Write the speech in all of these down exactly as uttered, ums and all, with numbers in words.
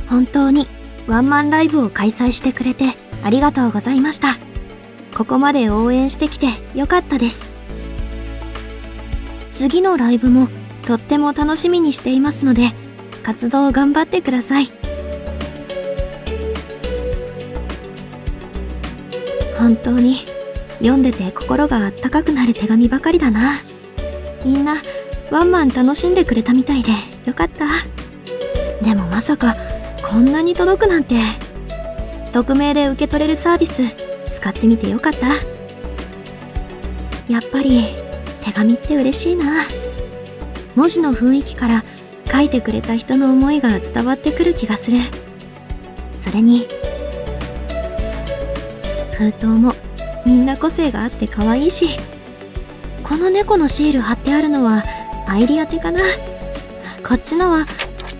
本当にワンマンライブを開催してくれてありがとうございました。ここまで応援してきてよかったです。次のライブもとっても楽しみにしていますので、活動頑張ってください。本当に読んでて心があったかくなる手紙ばかりだな。みんなワンマン楽しんでくれたみたいでよかった。でもまさかこんなに届くなんて。匿名で受け取れるサービス使ってみてよかった。やっぱり手紙って嬉しいな。文字の雰囲気から書いてくれた人の思いが伝わってくる気がする。それに封筒もみんな個性があって可愛いし、この猫のシール貼ってあるのはアイリ宛てかな。こっちのは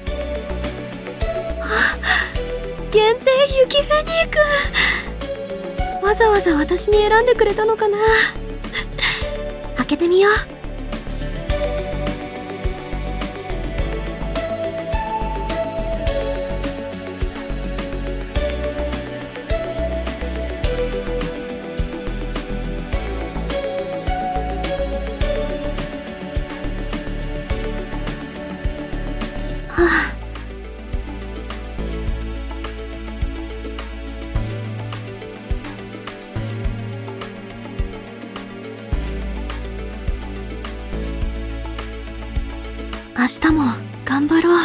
限定雪フェニーク。わざわざ私に選んでくれたのかな。開けてみよう。はあ、明日も頑張ろう。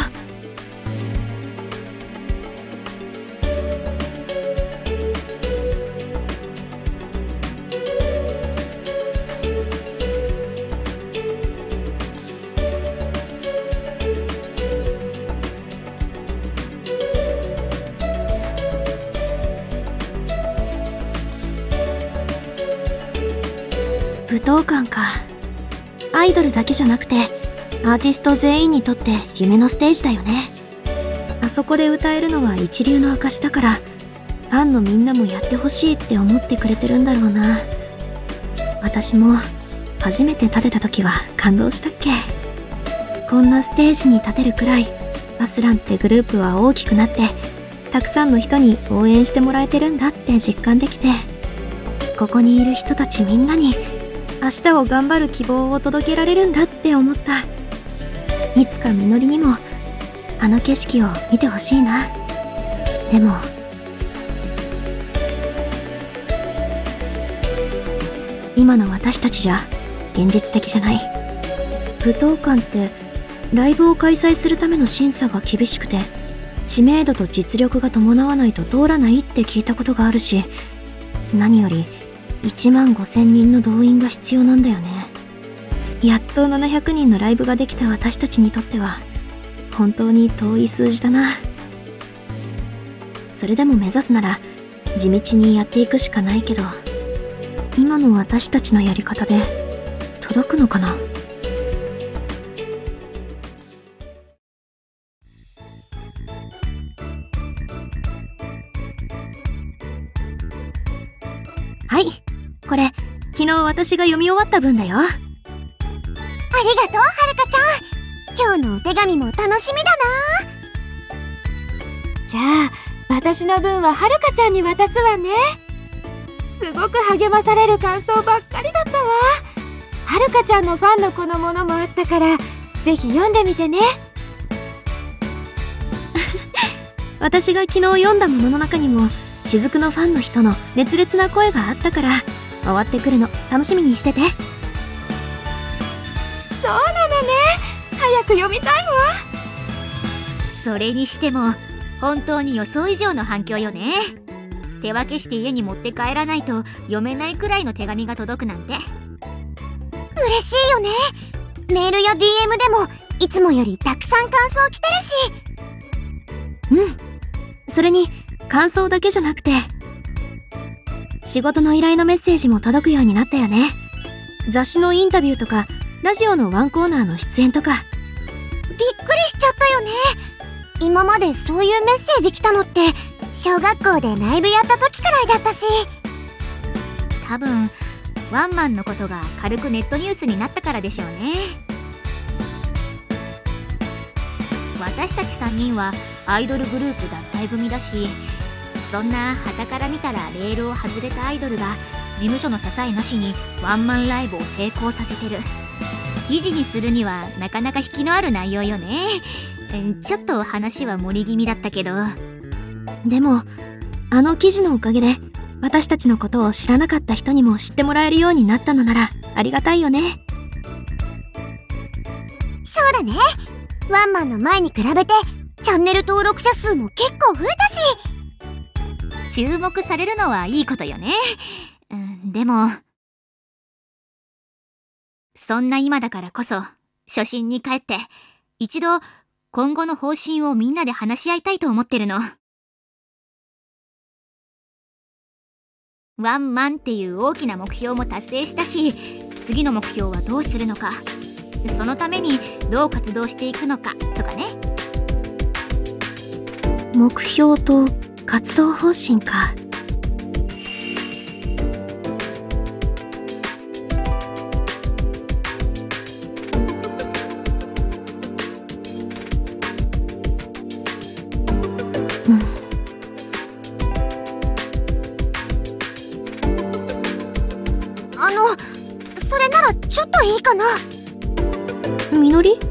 武道館か。アイドルだけじゃなくてアーティスト全員にとって夢のステージだよね。あそこで歌えるのは一流の証だから、ファンのみんなもやってほしいって思ってくれてるんだろうな。私も初めて立てた時は感動したっけ。こんなステージに立てるくらいアスランってグループは大きくなって、たくさんの人に応援してもらえてるんだって実感できて、ここにいる人たちみんなに明日を頑張る希望を届けられるんだって思った。いつかみのりにもあの景色を見てほしいな。でも今の私たちじゃ現実的じゃない。武道館ってライブを開催するための審査が厳しくて、知名度と実力が伴わないと通らないって聞いたことがあるし、何よりいちまんごせんにんの動員が必要なんだよね。やっとななひゃくにんのライブができた私たちにとっては本当に遠い数字だな。それでも目指すなら地道にやっていくしかないけど、今の私たちのやり方で届くのかな。はい、これ昨日私が読み終わった文だよ。 ありがとう、はるかちゃん。今日のお手紙も楽しみだな。 じゃあ私の分ははるかちゃんに渡すわね。すごく励まされる感想ばっかりだったわ。はるかちゃんのファンの子のものもあったから、ぜひ読んでみてね。 私が昨日読んだものの中にも雫のファンの人の熱烈な声があったから、回ってくるの楽しみにしてて。 そうなのね。早く読みたいわ。 それにしても本当に予想以上の反響よね。手分けして家に持って帰らないと読めないくらいの手紙が届くなんて。 嬉しいよね。メールや ディーエム でもいつもよりたくさん感想来てるし。 うん。それに感想だけじゃなくて仕事の依頼のメッセージも届くようになったよね。雑誌のインタビューとかラジオのワンコーナーの出演とか。 びっくりしちゃったよね。今までそういうメッセージ来たのって小学校でライブやった時くらいだったし。 多分ワンマンのことが軽くネットニュースになったからでしょうね。 私たちさんにんはアイドルグループ脱退組だし、そんな傍から見たらレールを外れたアイドルが事務所の支えなしにワンマンライブを成功させてる。記事にするにはなかなか引きのある内容よね。ちょっと話は盛り気味だったけど。 でもあの記事のおかげで私たちのことを知らなかった人にも知ってもらえるようになったのならありがたいよね。 そうだね。ワンマンの前に比べてチャンネル登録者数も結構増えたし、 注目されるのはいいことよね。うん、でもそんな今だからこそ初心に帰って一度今後の方針をみんなで話し合いたいと思ってるの。ワンマンっていう大きな目標も達成したし、次の目標はどうするのか、そのためにどう活動していくのかとかね。 目標と活動方針か。 あの、それならちょっといいかな。 みのり？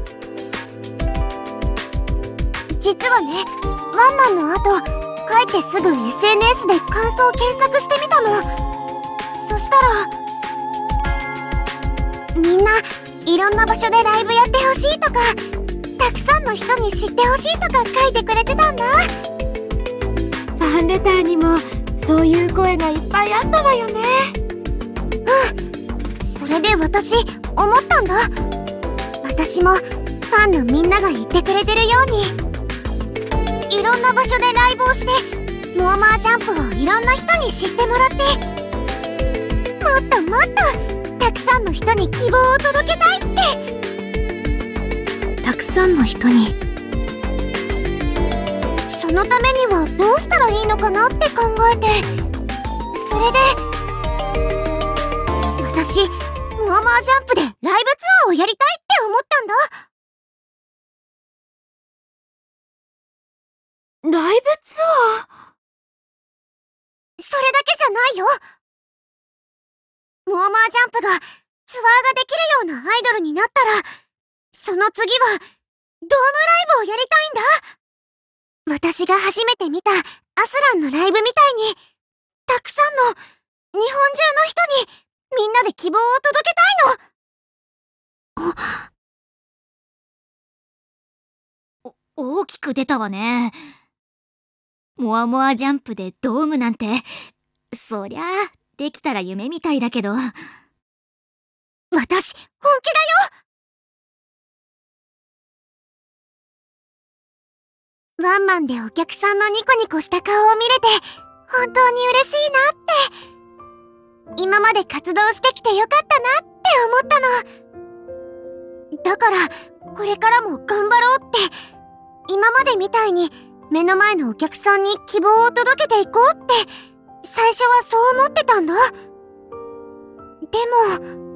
実はね、ワンマンの後、帰ってすぐ エスエヌエス で感想を検索してみたの。そしたら、みんないろんな場所でライブやってほしいとか、たくさんの人に知ってほしいとか書いてくれてたんだ。 ファンレターにもそういう声がいっぱいあったわよね。 うん、それで私思ったんだ。私もファンのみんなが言ってくれてるように、いろんな場所でライブをしてモアマージャンプをいろんな人に知ってもらって、もっともっとたくさんの人に希望を届けたいって。 たくさんの人に。 そのためにはどうしたらいいのかなって考えて、それで私モアマージャンプでライブツアーをやりたいって思ったんだ。 ライブツアー？ それだけじゃないよ。モアマージャンプがツアーができるようなアイドルになったら、その次はドームライブをやりたいんだ。私が初めて見たアスランのライブみたいに、たくさんの日本中の人にみんなで希望を届けたいの。お、大きく出たわね。モアモアジャンプでドームなんて、そりゃあできたら夢みたいだけど。 私本気だよ。ワンマンでお客さんのニコニコした顔を見れて本当に嬉しいなって。今まで活動してきてよかったなって思ったの。だからこれからも頑張ろうって、今までみたいに目の前のお客さんに希望を届けていこうって最初はそう思ってたんだ。でも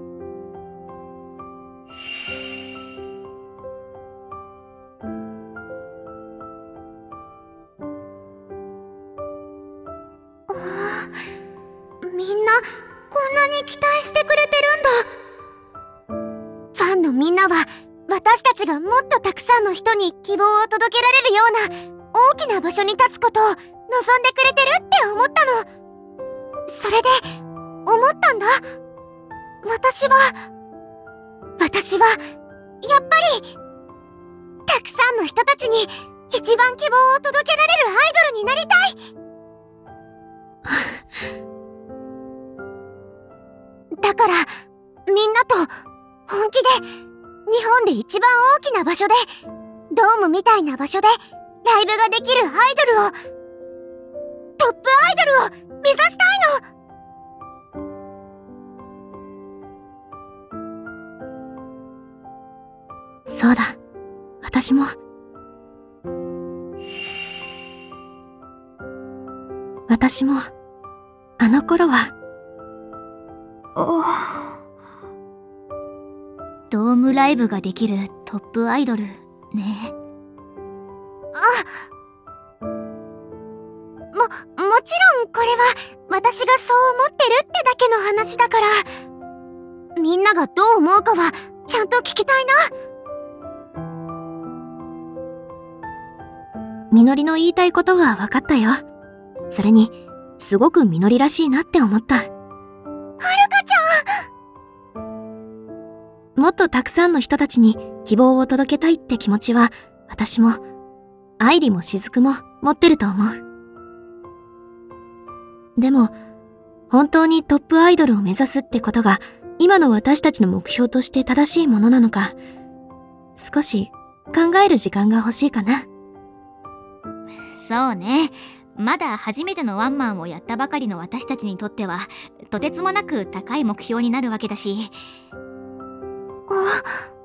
みんなこんなに期待してくれてるんだ。ファンのみんなは私たちがもっとたくさんの人に希望を届けられるような大きな場所に立つことを望んでくれてるって思ったの。それで思ったんだ。私は私はやっぱりたくさんの人たちに一番希望を届けられるアイドルになりたい。だからみんなと本気で日本で一番大きな場所で、ドームみたいな場所でライブができるアイドルを、トップアイドルを目指したいの。 そうだ、私も。私もあの頃はドームライブができるトップアイドルね。 も、もちろんこれは私がそう思ってるってだけの話だから、みんながどう思うかはちゃんと聞きたいな。 みのりの言いたいことは分かったよ。それに、すごくみのりらしいなって思った。はるかちゃん！もっとたくさんの人たちに希望を届けたいって気持ちは、私も、愛理もしずくも持ってると思う。でも、本当にトップアイドルを目指すってことが、今の私たちの目標として正しいものなのか、少し考える時間が欲しいかな。 そうね。まだ初めてのワンマンをやったばかりの私たちにとっては、とてつもなく高い目標になるわけだし。 あ、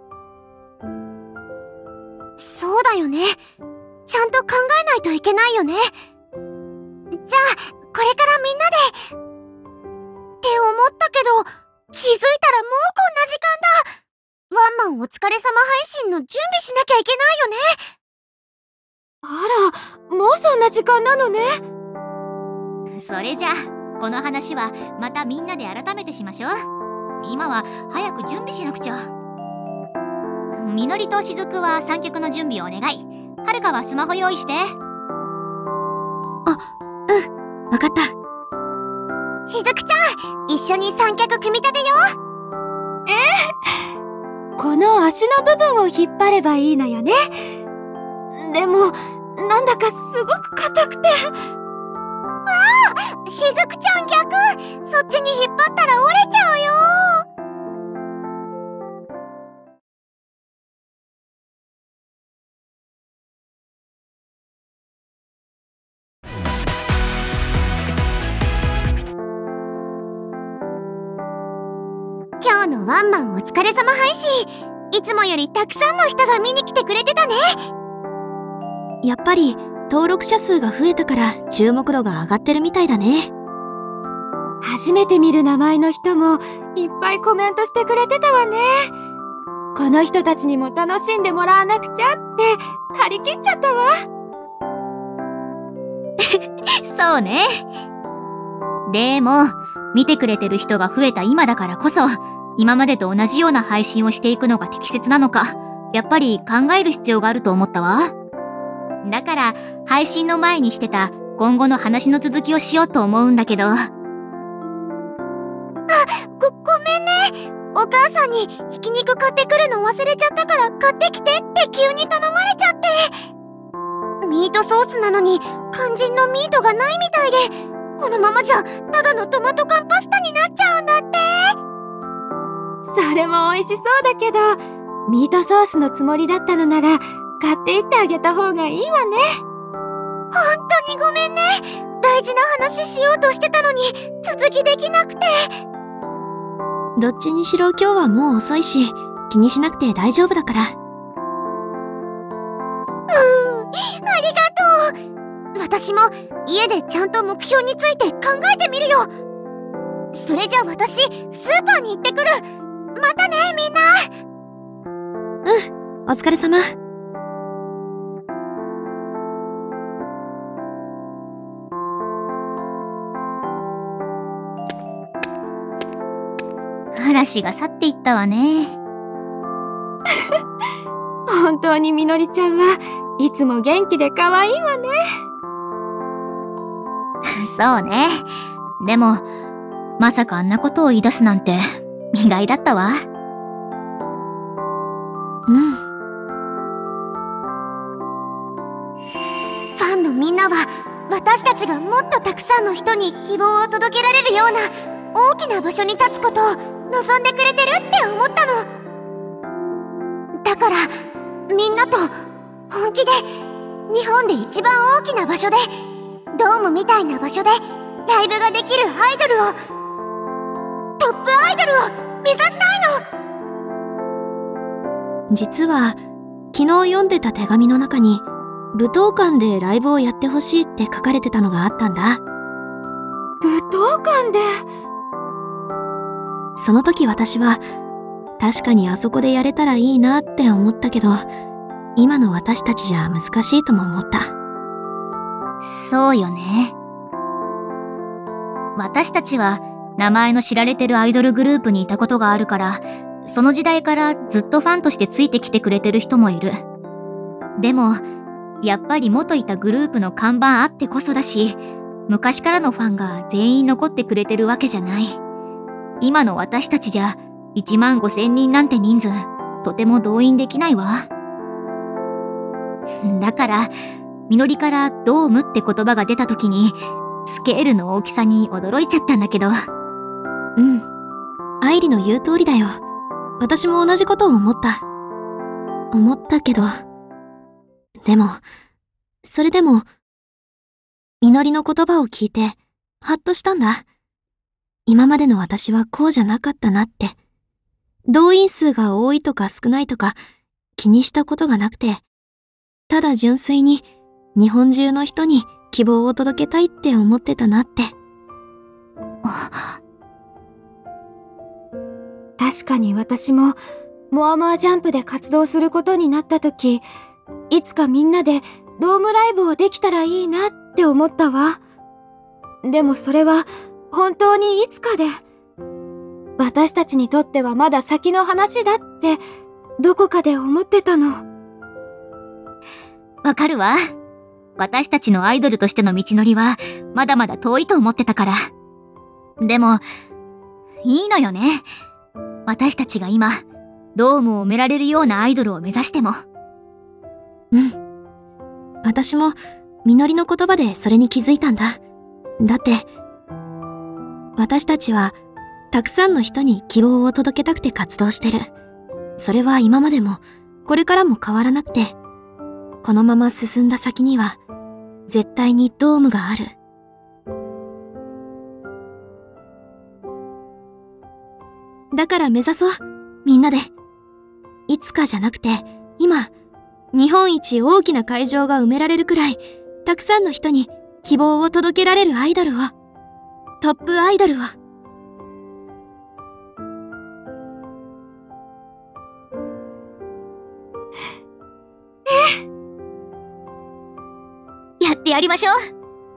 そうだよね。ちゃんと考えないといけないよね。じゃあ、これからみんなで。って思ったけど、気づいたらもうこんな時間だ。ワンマンお疲れ様配信の準備しなきゃいけないよね。 あら、もうそんな時間なのね。 それじゃあ、この話はまたみんなで改めてしましょう。今は早く準備しなくちゃ。みのりとしずくは三脚の準備をお願い。はるかはスマホ用意して。 あ、うん、わかった。 しずくちゃん、一緒に三脚組み立てよう。 えー、この足の部分を引っ張ればいいのよね。でも、なんだかすごく硬くて。 ああ、しずくちゃん逆。そっちに引っ張ったら折れちゃうよ。今日のワンマンお疲れ様配信、いつもよりたくさんの人が見に来てくれてたね。 やっぱり登録者数が増えたから注目度が上がってるみたいだね。 初めて見る名前の人もいっぱいコメントしてくれてたわね。この人たちにも楽しんでもらわなくちゃって張り切っちゃったわ。 そうね。でも、見てくれてる人が増えた今だからこそ、今までと同じような配信をしていくのが適切なのか、やっぱり考える必要があると思ったわ。だから、配信の前にしてた今後の話の続きをしようと思うんだけど。あ、 ご、ごめんね。お母さんにひき肉買ってくるの忘れちゃったから買ってきてって急に頼まれちゃって。ミートソースなのに肝心のミートがないみたいで、このままじゃただのトマト缶パスタになっちゃうんだって。 それも美味しそうだけど、ミートソースのつもりだったのなら買っていってあげた方がいいわね。 本当にごめんね。大事な話しようとしてたのに続きできなくて。 どっちにしろ今日はもう遅いし、気にしなくて大丈夫だから。うーん、ありがとう。私も家でちゃんと目標について考えてみるよ。それじゃあ私スーパーに行ってくる。またね、みんな。 うん、お疲れ様。 嵐が去っていったわね。 本当にみのりちゃんはいつも元気で可愛いわね。 そうね。でも、まさかあんなことを言い出すなんて意外だったわ。 うん。 ファンのみんなは私たちがもっとたくさんの人に希望を届けられるような大きな場所に立つことを望んでくれてるって思ったの。だからみんなと本気で日本で一番大きな場所でドームみたいな場所でライブができるアイドルを、トップアイドルを目指したいの。 実は昨日読んでた手紙の中に舞踏館でライブをやってほしいって書かれてたのがあったんだ。 舞踏館で。 その時私は確かにあそこでやれたらいいなって思ったけど、 今の私たちじゃ難しいとも思った。 そうよね。私たちは名前の知られてるアイドルグループにいたことがあるから、その時代からずっとファンとしてついてきてくれてる人もいる。でもやっぱり元いたグループの看板あってこそだし、昔からのファンが全員残ってくれてるわけじゃない。今の私たちじゃいちまんごせんにんなんて人数とても動員できないわ。だからみのりからドームって言葉が出た時にスケールの大きさに驚いちゃったんだけど。 うん。愛理の言う通りだよ。私も同じことを思った。思ったけど。でも、それでも、みのりの言葉を聞いて、ハッとしたんだ。今までの私はこうじゃなかったなって。動員数が多いとか少ないとか気にしたことがなくて、ただ純粋に日本中の人に希望を届けたいって思ってたなって。 確かに私もモアモアジャンプで活動することになった時、いつかみんなでドームライブをできたらいいなって思ったわ。でもそれは本当にいつかで、私たちにとってはまだ先の話だってどこかで思ってたの。 わかるわ。私たちのアイドルとしての道のりはまだまだ遠いと思ってたから。でもいいのよね。私たちが今ドームを埋められるようなアイドルを目指しても。 うん。私もみのりの言葉でそれに気づいたんだ。だって私たちはたくさんの人に希望を届けたくて活動してる。それは今までもこれからも変わらなくて、このまま進んだ先には絶対にドームがある。だから目指そう、みんなで。いつかじゃなくて今、日本一大きな会場が埋められるくらいたくさんの人に希望を届けられるアイドルを、トップアイドルを。 やってやりましょう。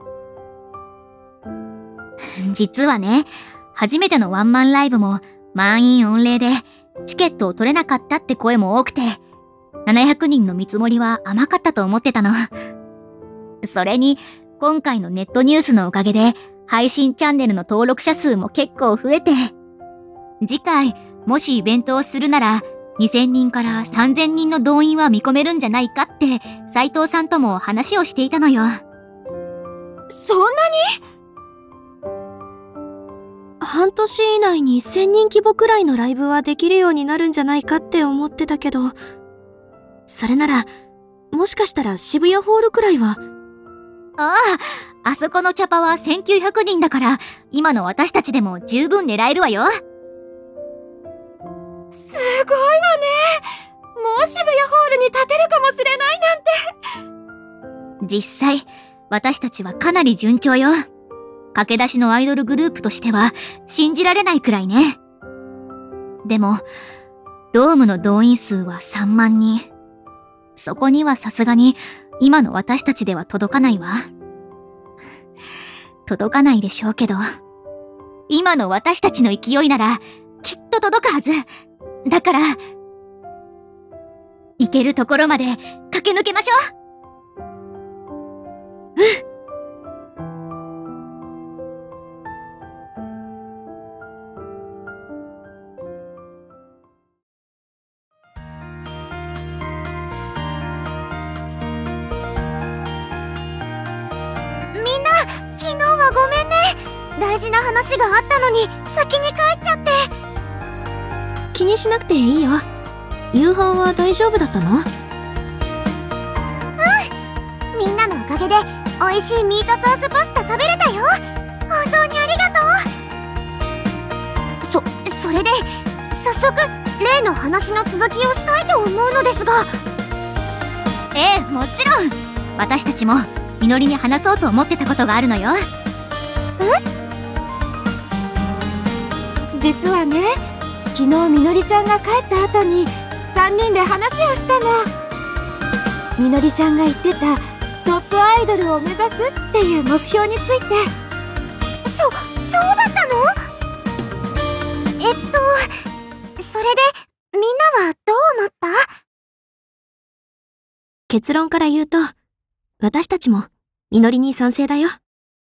実はね、初めてのワンマンライブも満員御礼でチケットを取れなかったって声も多くて、ななひゃくにんの見積もりは甘かったと思ってたの。それに今回のネットニュースのおかげで配信チャンネルの登録者数も結構増えて、次回もしイベントをするならにせんにんからさんぜんにんの動員は見込めるんじゃないかって斉藤さんとも話をしていたのよ。 そんなに？ 半年以内にせんにん規模くらいのライブはできるようになるんじゃないかって思ってたけど、それならもしかしたら渋谷ホールくらいは。 ああ、あそこのキャパはせんきゅうひゃくにんだから、今の私たちでも十分狙えるわよ。 すごいわね。もう渋谷ホールに立てるかもしれないなんて。 実際私たちはかなり順調よ。駆け出しのアイドルグループとしては信じられないくらいね。でもドームの動員数はさんまんにん。そこにはさすがに今の私たちでは届かないわ。届かないでしょうけど、今の私たちの勢いならきっと届くはず。だから行けるところまで駆け抜けましょう。 うん。 みんな、昨日はごめんね。大事な話があったのに先に帰っちゃって。 気にしなくていいよ。夕飯は大丈夫だったの？ うん。みんなのおかげで美味しいミートソースパスタ食べれたよ。本当にありがとう。そ、それで早速例の話の続きをしたいと思うのですが。 ええ、もちろん。私たちもみのりに話そうと思ってたことがあるのよ。 え？ 実はね、昨日みのりちゃんが帰った後にさんにんで話をしたの。 みのりちゃんが言ってたトップアイドルを目指すっていう目標について。 そ、そうだったの？えっと、それでみんなはどう思った？ 結論から言うと、私たちもみのりに賛成だよ。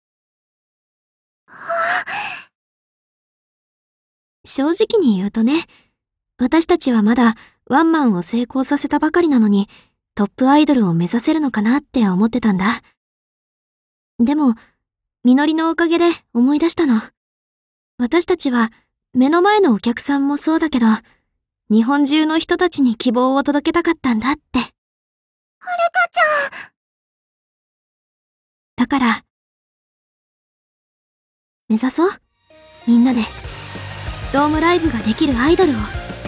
正直に言うとね、私たちはまだワンマンを成功させたばかりなのに、トップアイドルを目指せるのかなって思ってたんだ。でも、みのりのおかげで思い出したの。私たちは目の前のお客さんもそうだけど、日本中の人たちに希望を届けたかったんだって。はるかちゃん。 だから、目指そう。みんなで、ドームライブができるアイドルを。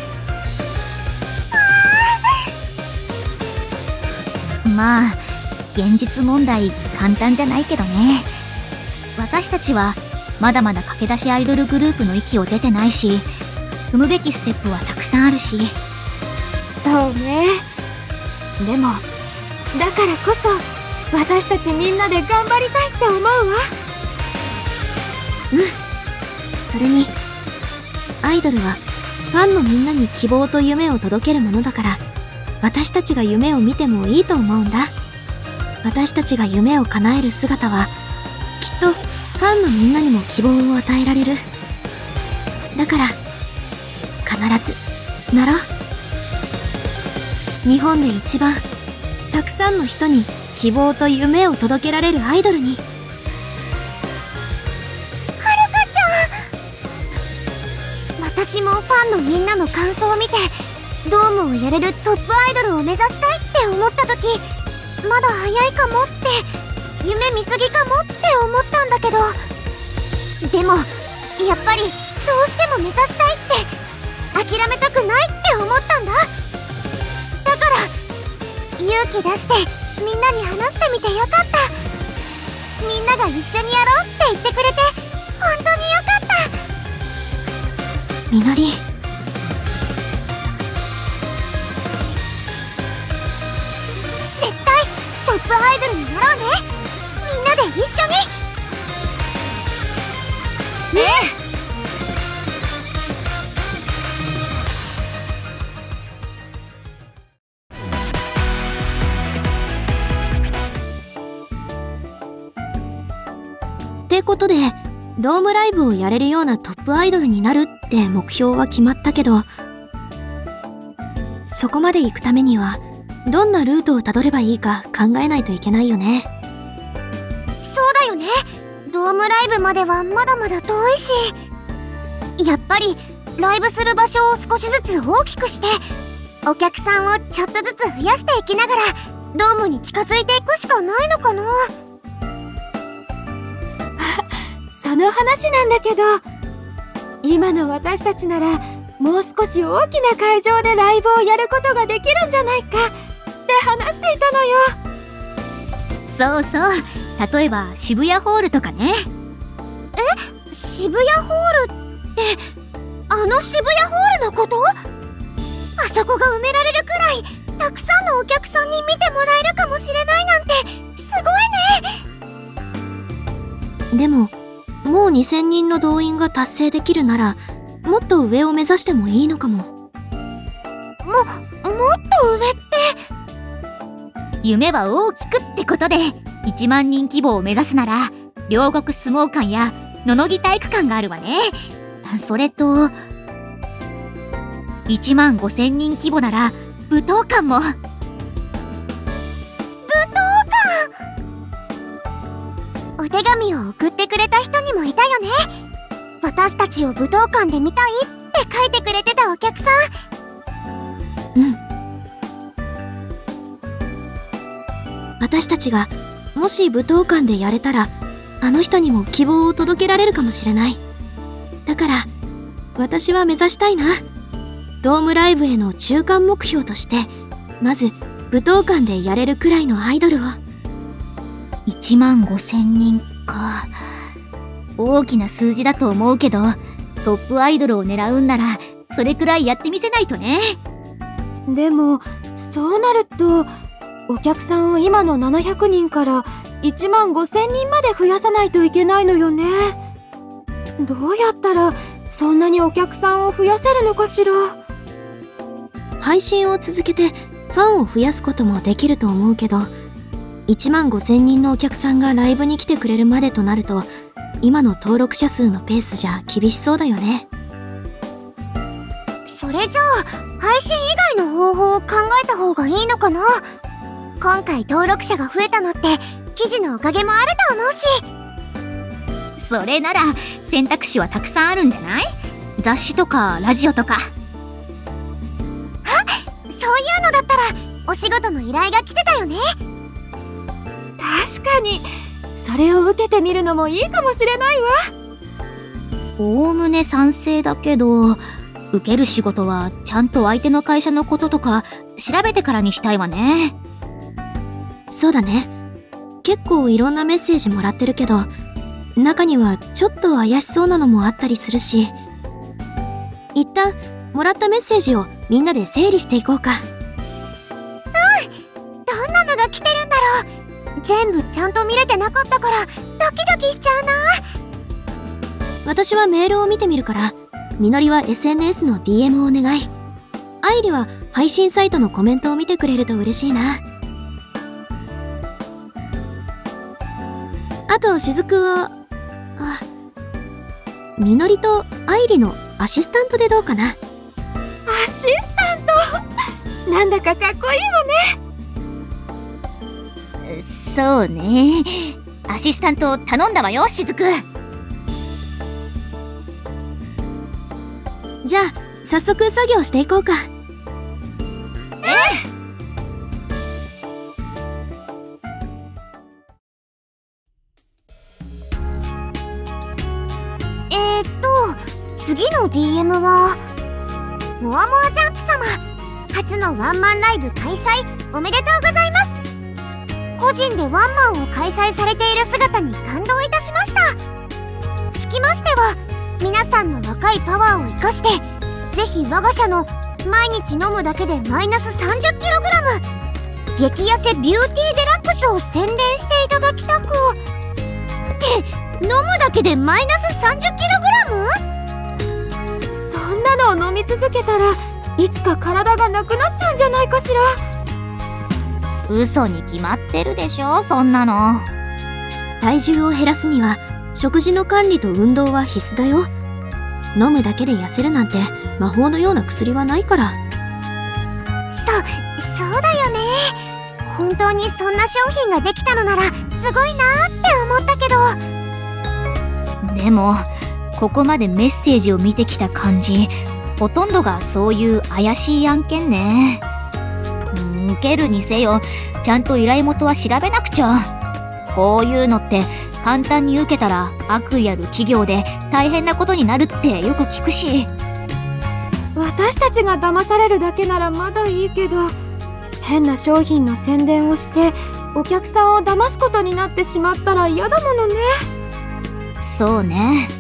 まあ、現実問題簡単じゃないけどね。私たちはまだまだ駆け出しアイドルグループの域を出てないし、踏むべきステップはたくさんあるし。 そうね。でも、だからこそ私たちみんなで頑張りたいって思うわ。 うん。それに、アイドルはファンのみんなに希望と夢を届けるものだから、私たちが夢を見てもいいと思うんだ。私たちが夢を叶える姿は、きっとファンのみんなにも希望を与えられる。だから、必ずなろう。日本で一番たくさんの人に希望と夢を届けられるアイドルに。 はるかちゃん。私もファンのみんなの感想を見て、ドームをやれるトップアイドルを目指したいって思った時、まだ早いかもって、夢見すぎかもって思ったんだけど、でもやっぱりどうしても目指したいって諦めたくないって思ったんだ。だから勇気出してみんなに話してみてよかった。みんなが一緒にやろうって言ってくれて本当によかった。 みのり、 絶対トップアイドルになろうね。みんなで一緒に。 ねえ。 ってことで、ドームライブをやれるようなトップアイドルになるって目標は決まったけど、そこまで行くためにはどんなルートをたどればいいか考えないといけないよね。 そうだよね。ドームライブまではまだまだ遠いし、やっぱりライブする場所を少しずつ大きくして、お客さんをちょっとずつ増やしていきながらドームに近づいていくしかないのかな。 その話なんだけど、今の私たちならもう少し大きな会場でライブをやることができるんじゃないかって話していたのよ。 そうそう、例えば渋谷ホールとかね。 え、渋谷ホールってあの渋谷ホールのこと？あそこが埋められるくらいたくさんのお客さんに見てもらえるかもしれないなんてすごいね。 でも、もうにせんにんの動員が達成できるなら、もっと上を目指してもいいのかも。も、 もっと上って？ 夢は大きくってことで、いちまんにん規模を目指すなら、両国相撲館や野々木体育館があるわね。それと、いちまんごせんにん規模なら、武道館も。武道館！お手紙を送ってくれた人にもいたよね。私たちを武道館で見たいって書いてくれてたお客さん。うん。私たちがもし武道館でやれたら、あの人にも希望を届けられるかもしれない。だから私は目指したいな。ドームライブへの中間目標として、まず武道館でやれるくらいのアイドルを。 いちまんごせんにんか。大きな数字だと思うけど、トップアイドルを狙うんならそれくらいやってみせないとね。 でもそうなるとお客さんを今のななひゃくにんからいちまんごせんにんまで増やさないといけないのよね。どうやったらそんなにお客さんを増やせるのかしら。 配信を続けてファンを増やすこともできると思うけど、いちまんごせんにんのお客さんがライブに来てくれるまでとなると、今の登録者数のペースじゃ厳しそうだよね。 それじゃあ配信以外の方法を考えた方がいいのかな。今回登録者が増えたのって記事のおかげもあると思うし。 それなら選択肢はたくさんあるんじゃない？雑誌とかラジオとか。 あ、そういうのだったらお仕事の依頼が来てたよね。 確かにそれを受けてみるのもいいかもしれないわ。 おおむね賛成だけど、受ける仕事はちゃんと相手の会社のこととか調べてからにしたいわね。 そうだね。結構いろんなメッセージもらってるけど、中にはちょっと怪しそうなのもあったりするし、一旦もらったメッセージをみんなで整理していこうか。 うん、どんなのが来てるんだろう。全部ちゃんと見れてなかったからドキドキしちゃうな。 私はメールを見てみるから、みのりは エスエヌエス の ディーエム をお願い。愛理は配信サイトのコメントを見てくれると嬉しいな。あと雫は、あ、みのりと愛理のアシスタントでどうかな。 アシスタントなんだかかっこいいわね。 そうね。アシスタント頼んだわよ、しずく。 じゃあ早速作業していこうか。 ええーっと次の ディーエム はモアモアジャンプ様、初のワンマンライブ開催おめでとうございます。個人でワンマンを開催されている姿に感動いたしました。つきましては、皆さんの若いパワーを生かして、ぜひ我が社の毎日飲むだけでマイナス さんじゅっキログラム 激痩せビューティーデラックスを宣伝していただきたく。って飲むだけでマイナス さんじゅっキログラム？ そんなのを飲み続けたらいつか体がなくなっちゃうんじゃないかしら。 嘘に決まってるでしょ、そんなの。 体重を減らすには食事の管理と運動は必須だよ。飲むだけで痩せるなんて魔法のような薬はないから。 そ、そうだよね。本当にそんな商品ができたのならすごいなーって思ったけど。 でもここまでメッセージを見てきた感じ、ほとんどがそういう怪しい案件ね。受けるにせよ、ちゃんと依頼元は調べなくちゃ。こういうのって簡単に受けたら悪意ある企業で大変なことになるってよく聞くし。 私たちが騙されるだけならまだいいけど、変な商品の宣伝をしてお客さんを騙すことになってしまったら嫌だものね。 そうね。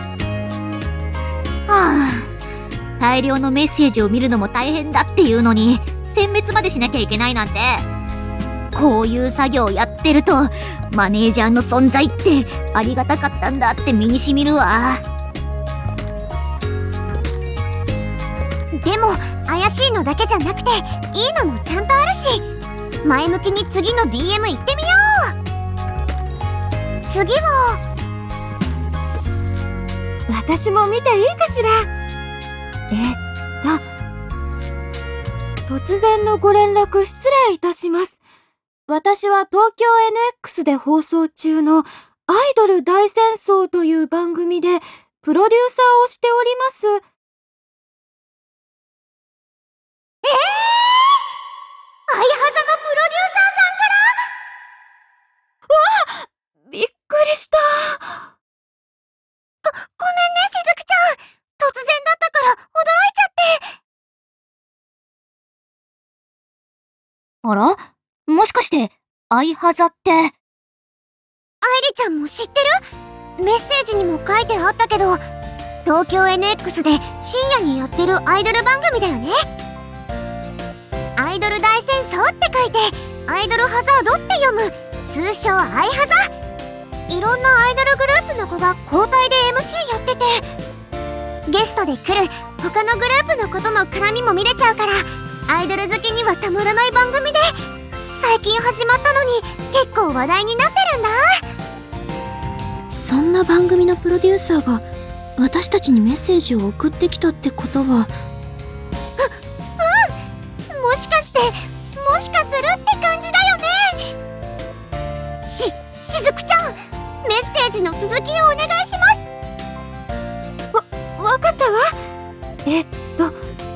はあ、大量のメッセージを見るのも大変だっていうのに選別までしなきゃいけないなんて。こういう作業をやってるとマネージャーの存在ってありがたかったんだって身にしみるわ。 でも怪しいのだけじゃなくていいのもちゃんとあるし、前向きに次の ディーエム 行ってみよう。次は私も見ていいかしら。えっと突然のご連絡失礼いたします。私は東京 エヌエックス で放送中のアイドル大戦争という番組でプロデューサーをしております。 えー、アイハザのプロデューサーさんから。 わあ、びっくりした。 ご、ごめんねしずくちゃん、突然だったから驚いちゃって。 あら、もしかしてアイハザって。 愛理ちゃんも知ってる？メッセージにも書いてあったけど、東京 エヌエックス で深夜にやってるアイドル番組だよね。アイドル大戦争って書いてアイドルハザードって読む、通称アイハザ。いろんなアイドルグループの子が交代で エムシー やってて、ゲストで来る他のグループの子との絡みも見れちゃうから、アイドル好きにはたまらない番組で、最近始まったのに結構話題になってるんだ。 そんな番組のプロデューサーが私たちにメッセージを送ってきたってことは。 うん、もしかしてもしかするって感じだよね。し、しずくちゃん、メッセージの続きをお願いします。 わ、わかったわ。えっと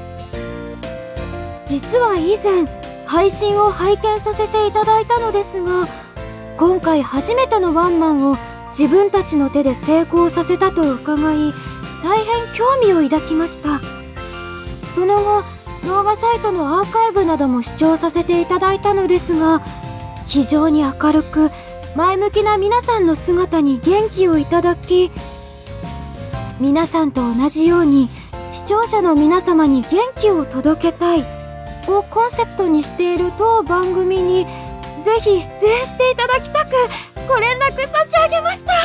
実は以前配信を拝見させていただいたのですが、今回初めてのワンマンを自分たちの手で成功させたと伺い、大変興味を抱きました。その後動画サイトのアーカイブなども視聴させていただいたのですが、非常に明るく前向きな皆さんの姿に元気をいただき、皆さんと同じように視聴者の皆様に元気を届けたいをコンセプトにしている当番組にぜひ出演していただきたくご連絡差し上げました。あ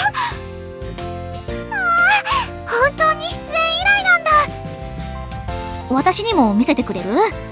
あ、本当に出演依頼なんだ。 私にも見せてくれる？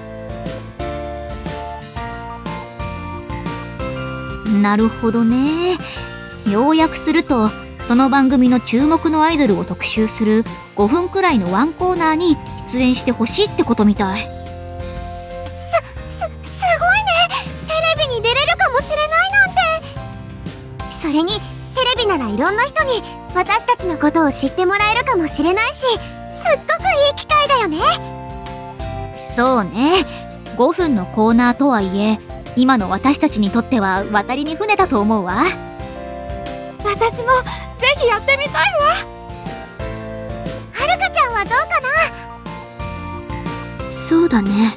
なるほどね。要約すると、その番組の注目のアイドルを特集するごふんくらいのワンコーナーに出演してほしいってことみたい。 す、す、すごいね。テレビに出れるかもしれないなんて。それに、テレビならいろんな人に私たちのことを知ってもらえるかもしれないし、すっごくいい機会だよね。 そうね。ごふんのコーナーとはいえ、今の私たちにとっては渡りに船だと思うわ。 私もぜひやってみたいわ。 はるかちゃんはどうかな？そうだね。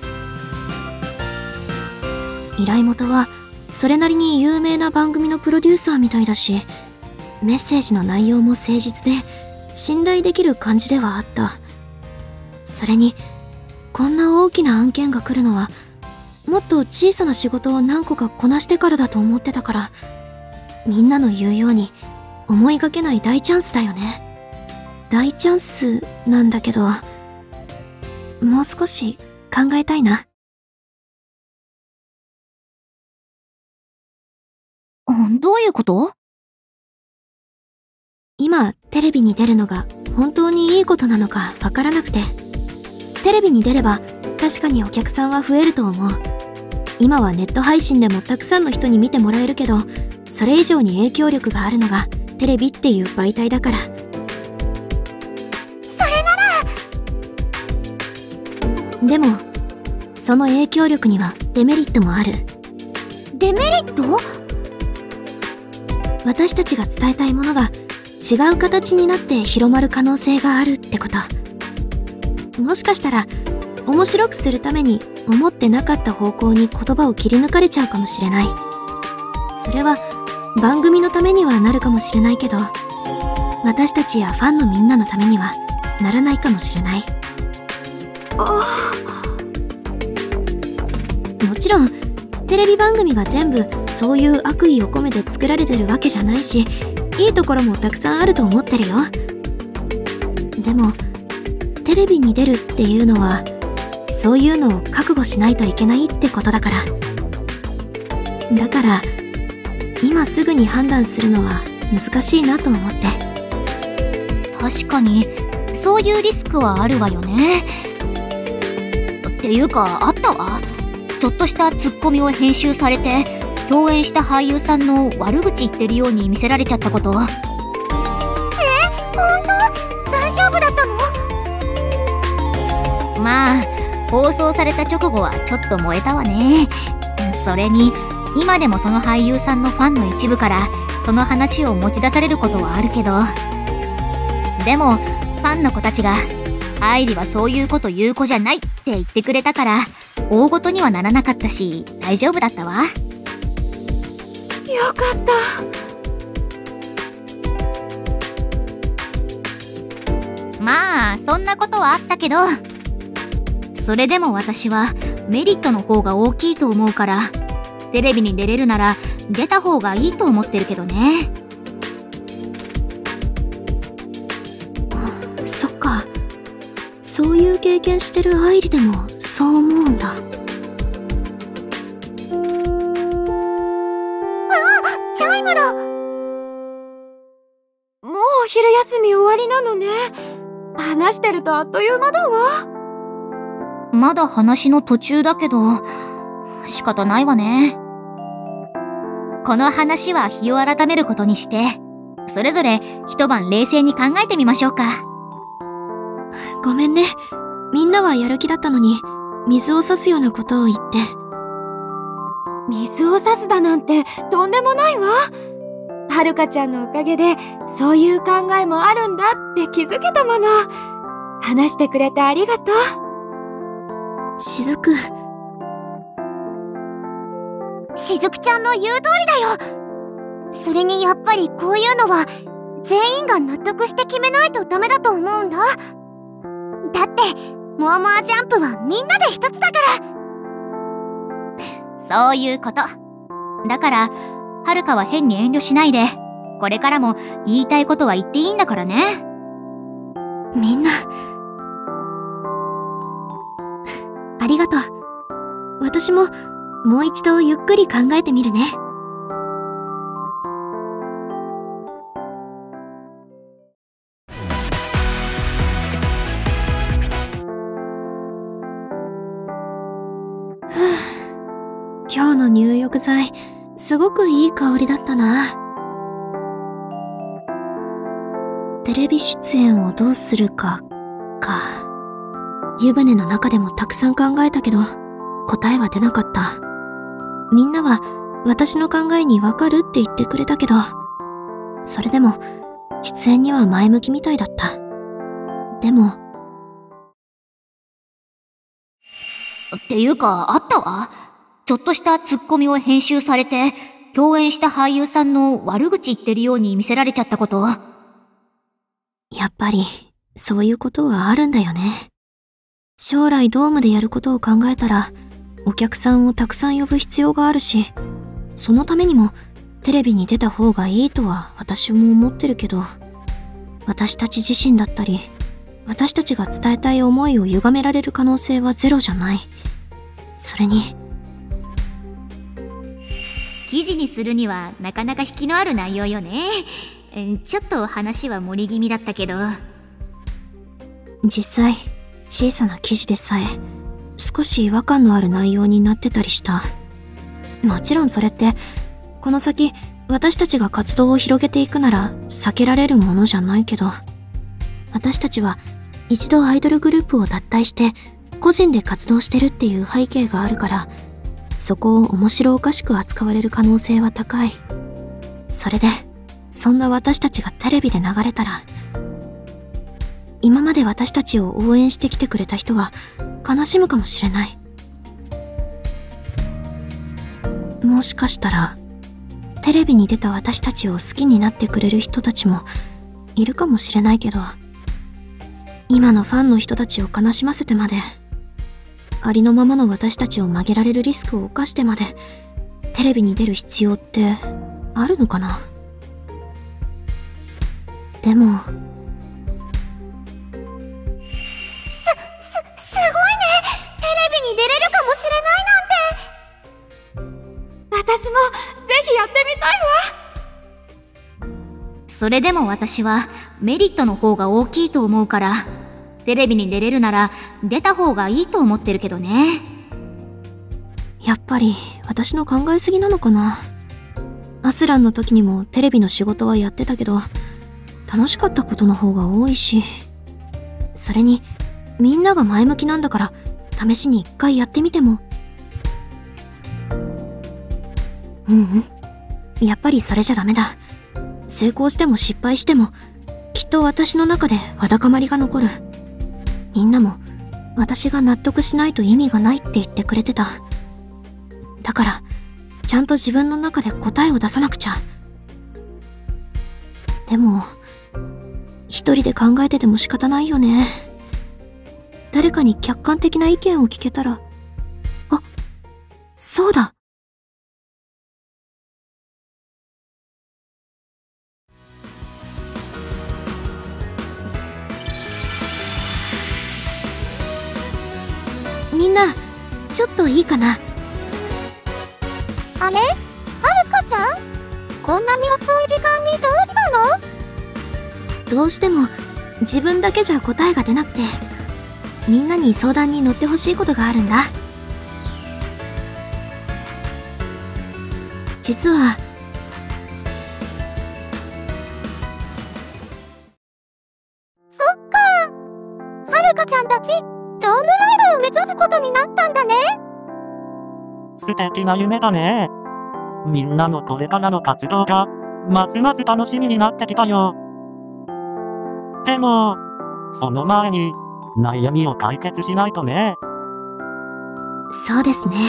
依頼元はそれなりに有名な番組のプロデューサーみたいだし、メッセージの内容も誠実で信頼できる感じではあった。それにこんな大きな案件が来るのはもっと小さな仕事を何個かこなしてからだと思ってたから、みんなの言うように思いがけない大チャンスだよね。大チャンスなんだけど、もう少し考えたいな。 どういうこと？ 今テレビに出るのが本当にいいことなのかわからなくて。テレビに出れば確かにお客さんは増えると思う。今はネット配信でもたくさんの人に見てもらえるけど、それ以上に影響力があるのがテレビっていう媒体だから。 それなら。 でもその影響力にはデメリットもある。 デメリット？ 私たちが伝えたいものが違う形になって広まる可能性があるってこと。もしかしたら面白くするために思ってなかった方向に言葉を切り抜かれちゃうかもしれない。それは番組のためにはなるかもしれないけど、私たちやファンのみんなのためにはならないかもしれない。もちろんテレビ番組が全部そういう悪意を込めて作られてるわけじゃないし、いいところもたくさんあると思ってるよ。でもテレビに出るっていうのはそういうのを覚悟しないといけないってことだから。だから今すぐに判断するのは難しいなと思って。 確かにそういうリスクはあるわよね。っていうかあったわ。ちょっとしたツッコミを編集されて共演した俳優さんの悪口言ってるように見せられちゃったこと。え、 ほんと？大丈夫だったの？ まあ放送された直後はちょっと燃えたわね。それに今でもその俳優さんのファンの一部からその話を持ち出されることはあるけど、でもファンの子たちが愛理はそういうこと言う子じゃないって言ってくれたから大ごとにはならなかったし大丈夫だったわ。 よかった。 まあそんなことはあったけど、それでも私はメリットの方が大きいと思うから、 テレビに出れるなら出た方がいいと思ってるけどね。 そっか。そういう経験してる愛梨でもそう思うんだ。 チャイムだ。 もう昼休み終わりなのね。話してるとあっという間だわ。 まだ話の途中だけど、仕方ないわね。この話は日を改めることにして、それぞれ一晩冷静に考えてみましょうか。 ごめんね。みんなはやる気だったのに、水を差すようなことを言って。 水を差すだなんてとんでもないわ。はるかちゃんのおかげでそういう考えもあるんだって気づけたもの。話してくれてありがとう。 しずく。 しずくちゃんの言う通りだよ。それにやっぱりこういうのは全員が納得して決めないとダメだと思うんだ。だってモアモアジャンプはみんなで一つだから。 そういうこと。だから、はるかは変に遠慮しないで、これからも言いたいことは言っていいんだからね。 みんな、ありがとう。私ももう一度ゆっくり考えてみるね。今日の入浴剤、すごくいい香りだったな。テレビ出演をどうするか、か。湯船の中でもたくさん考えたけど、答えは出なかった。みんなは私の考えにわかるって言ってくれたけど、それでも出演には前向きみたいだった。でも、 っていうか、あったわ。ちょっとしたツッコミを編集されて、共演した俳優さんの悪口言ってるように見せられちゃったこと。 やっぱり、そういうことはあるんだよね。将来ドームでやることを考えたら、お客さんをたくさん呼ぶ必要があるし、そのためにもテレビに出た方がいいとは私も思ってるけど、私たち自身だったり、私たちが伝えたい思いを歪められる可能性はゼロじゃない。それに、 記事にするにはなかなか引きのある内容よね。ちょっと話は盛り気味だったけど。 実際、小さな記事でさえ、少し違和感のある内容になってたりした。もちろんそれって、この先、私たちが活動を広げていくなら避けられるものじゃないけど、私たちは一度アイドルグループを脱退して個人で活動してるっていう背景があるから、そこを面白おかしく扱われる可能性は高い。それで、そんな私たちがテレビで流れたら、今まで私たちを応援してきてくれた人は悲しむかもしれない。もしかしたら、テレビに出た私たちを好きになってくれる人たちもいるかもしれないけど、今のファンの人たちを悲しませてまで、ありのままの私たちを曲げられるリスクを冒してまでテレビに出る必要ってあるのかな。でもす、す、すごいね。テレビに出れるかもしれないなんて。 私もぜひやってみたいわ。 それでも私はメリットの方が大きいと思うから、テレビに出れるなら出た方がいいと思ってるけどね。 やっぱり私の考えすぎなのかな。アスランの時にもテレビの仕事はやってたけど、楽しかったことの方が多いし、それにみんなが前向きなんだから試しに一回やってみても。うんうん、やっぱりそれじゃダメだ。成功しても失敗してもきっと私の中でわだかまりが残る。みんなも私が納得しないと意味がないって言ってくれてた。だからちゃんと自分の中で答えを出さなくちゃ。でも一人で考えてても仕方ないよね。誰かに客観的な意見を聞けたら。あ、そうだ。 んな、ちょっといいかな。 あれ？はるかちゃん？こんなに遅い時間にどうしたの？ どうしても自分だけじゃ答えが出なくて、みんなに相談に乗ってほしいことがあるんだ。実はそっか。はるかちゃんたち、ドームライドを目指すことになったんだね。 素敵な夢だね。みんなのこれからの活動が、ますます楽しみになってきたよ。でも、その前に、悩みを解決しないとね。 そうですね。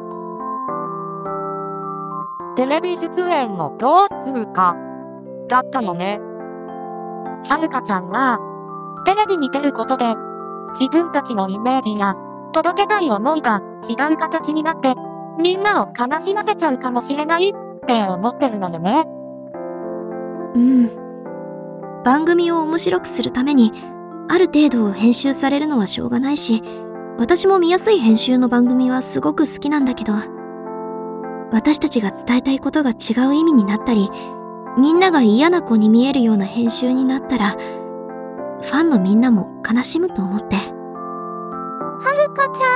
テレビ出演をどうするか、だったよね。 はるかちゃんは、テレビに出ることで、自分たちのイメージや、届けたい思いが違う形になって、みんなを悲しませちゃうかもしれないって思ってるのよね。 うん。番組を面白くするために、ある程度編集されるのはしょうがないし、私も見やすい編集の番組はすごく好きなんだけど、私たちが伝えたいことが違う意味になったり、みんなが嫌な子に見えるような編集になったら、ファンのみんなも悲しむと思って。 はるかち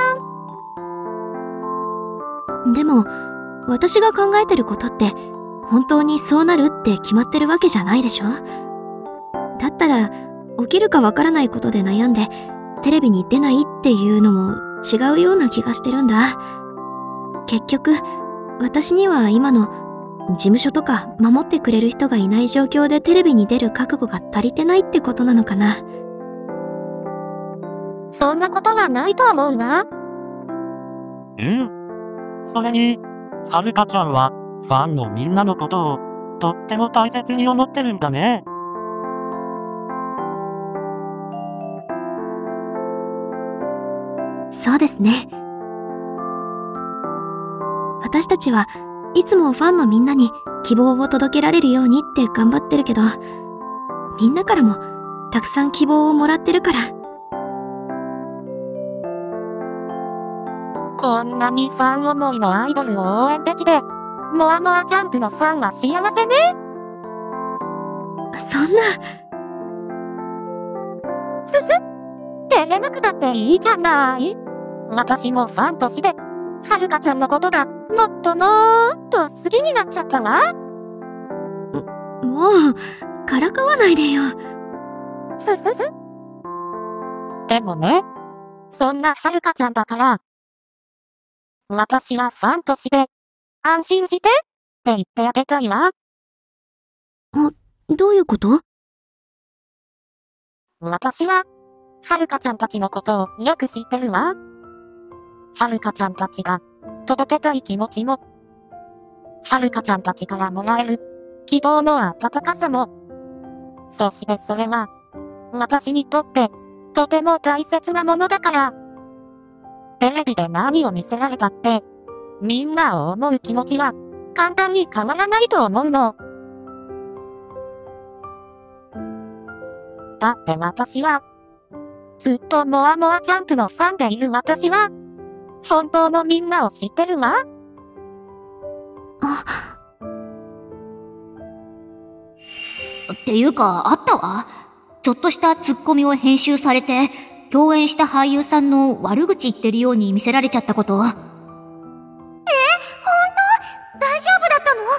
ゃん。 でも、私が考えてることって、本当にそうなるって決まってるわけじゃないでしょ？だったら、起きるかわからないことで悩んで、テレビに出ないっていうのも違うような気がしてるんだ。結局、私には今の事務所とか守ってくれる人がいない状況でテレビに出る覚悟が足りてないってことなのかな。 そんなことはないと思うな。 うん。それに、はるかちゃんは、ファンのみんなのことを、とっても大切に思ってるんだね。 そうですね。私たちはいつもファンのみんなに希望を届けられるようにって頑張ってるけど、みんなからもたくさん希望をもらってるから。 こんなにファン思いのアイドルを応援できて、モアモアジャンプのファンは幸せね。 そんな。 すす照れなくだっていいじゃない。私もファンとして、はるかちゃんのことがもっともーっと好きになっちゃったわ。 もう、からかわないでよ。 すすす。でもね、そんなはるかちゃんだから、私はファンとして、安心してって言ってあげたいわ。 どういうこと？ 私は、はるかちゃんたちのことをよく知ってるわ。はるかちゃんたちが届けたい気持ちも、はるかちゃんたちからもらえる希望の温かさも、そしてそれは、私にとってとても大切なものだから。テレビで何を見せられたって、みんなを思う気持ちは簡単に変わらないと思うの。だって私は、ずっとモアモアジャンプのファンでいる私は、本当のみんなを知ってるわ。 あ。 っていうか、あったわ。ちょっとしたツッコミを編集されて、共演した俳優さんの悪口言ってるように見せられちゃったこと。え、ほんと？ 大丈夫だ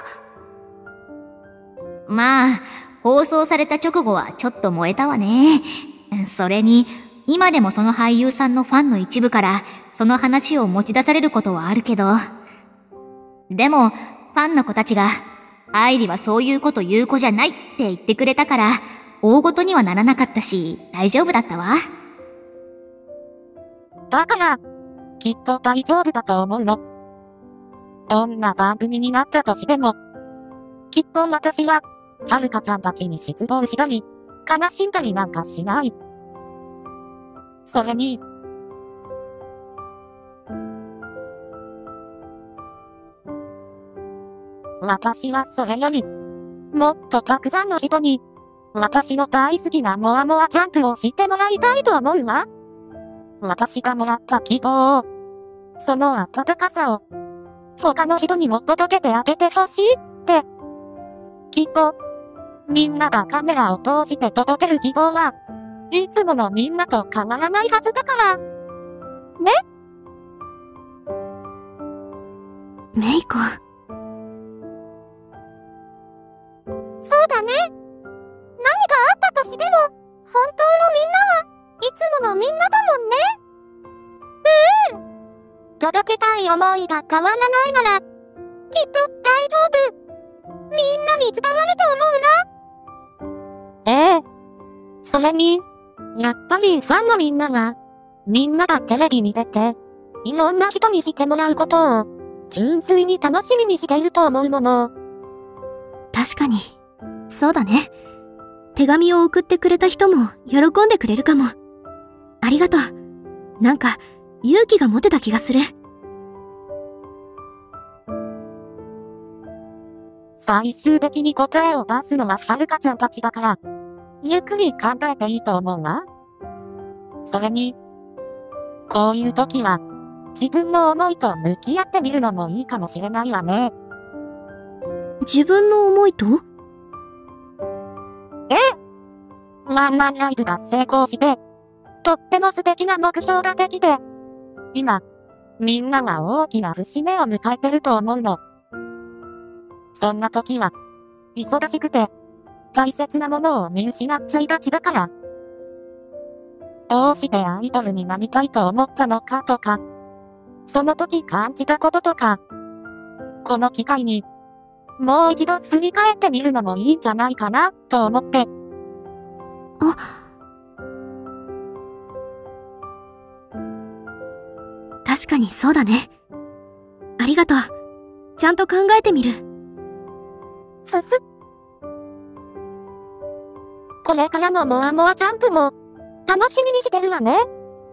ったの？ まあ、放送された直後はちょっと燃えたわね。それに、今でもその俳優さんのファンの一部から、その話を持ち出されることはあるけど。でも、ファンの子たちが、愛理はそういうこと言う子じゃないって言ってくれたから、大ごとにはならなかったし、大丈夫だったわ。 だから、きっと大丈夫だと思うの。どんな番組になったとしても、きっと私は、はるかちゃんたちに失望したり、悲しんだりなんかしない。それに、私はそれより、もっとたくさんの人に、私の大好きなモアモアジャンプを知ってもらいたいと思うわ。私がもらった希望を、 その温かさを、他の人にも届けてあげてほしいって。きっと、みんながカメラを通して届ける希望は、いつものみんなと変わらないはずだから。ね？ メイコ。 そうだね。何があったとしても、本当のみんなはいつものみんなだもんね。うーん。届けたい思いが変わらないなら、きっと大丈夫。みんなに伝わると思うな。 ええ。それに、やっぱりファンのみんなは、みんながテレビに出て、いろんな人にしてもらうことを、純粋に楽しみにしていると思うもの。 確かに。そうだね。手紙を送ってくれた人も喜んでくれるかも。ありがとう。なんか、勇気が持てた気がする。 最終的に答えを出すのははるかちゃんたちだから、ゆっくり考えていいと思うわ。それに、こういう時は、自分の思いと向き合ってみるのもいいかもしれないわね。 自分の思いと？ ええ。ワンマンライブが成功して、とっても素敵な目標ができて、今、みんなが大きな節目を迎えてると思うの。そんな時は、忙しくて、大切なものを見失っちゃいがちだから。どうしてアイドルになりたいと思ったのかとか、その時感じたこととか、この機会に、もう一度振り返ってみるのもいいんじゃないかな、と思って。 あ。確かにそうだね。ありがとう。ちゃんと考えてみる。 ふふ。これからのモアモアジャンプも、楽しみにしてるわね。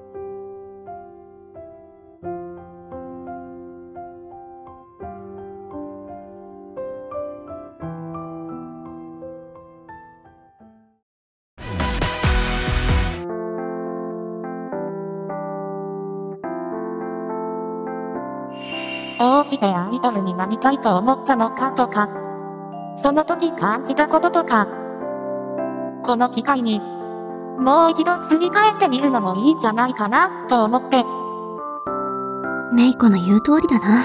どうしてアイドルになりたいと思ったのかとか、その時感じたこととか、この機会に、もう一度振り返ってみるのもいいんじゃないかな、と思って。 メイコの言う通りだな。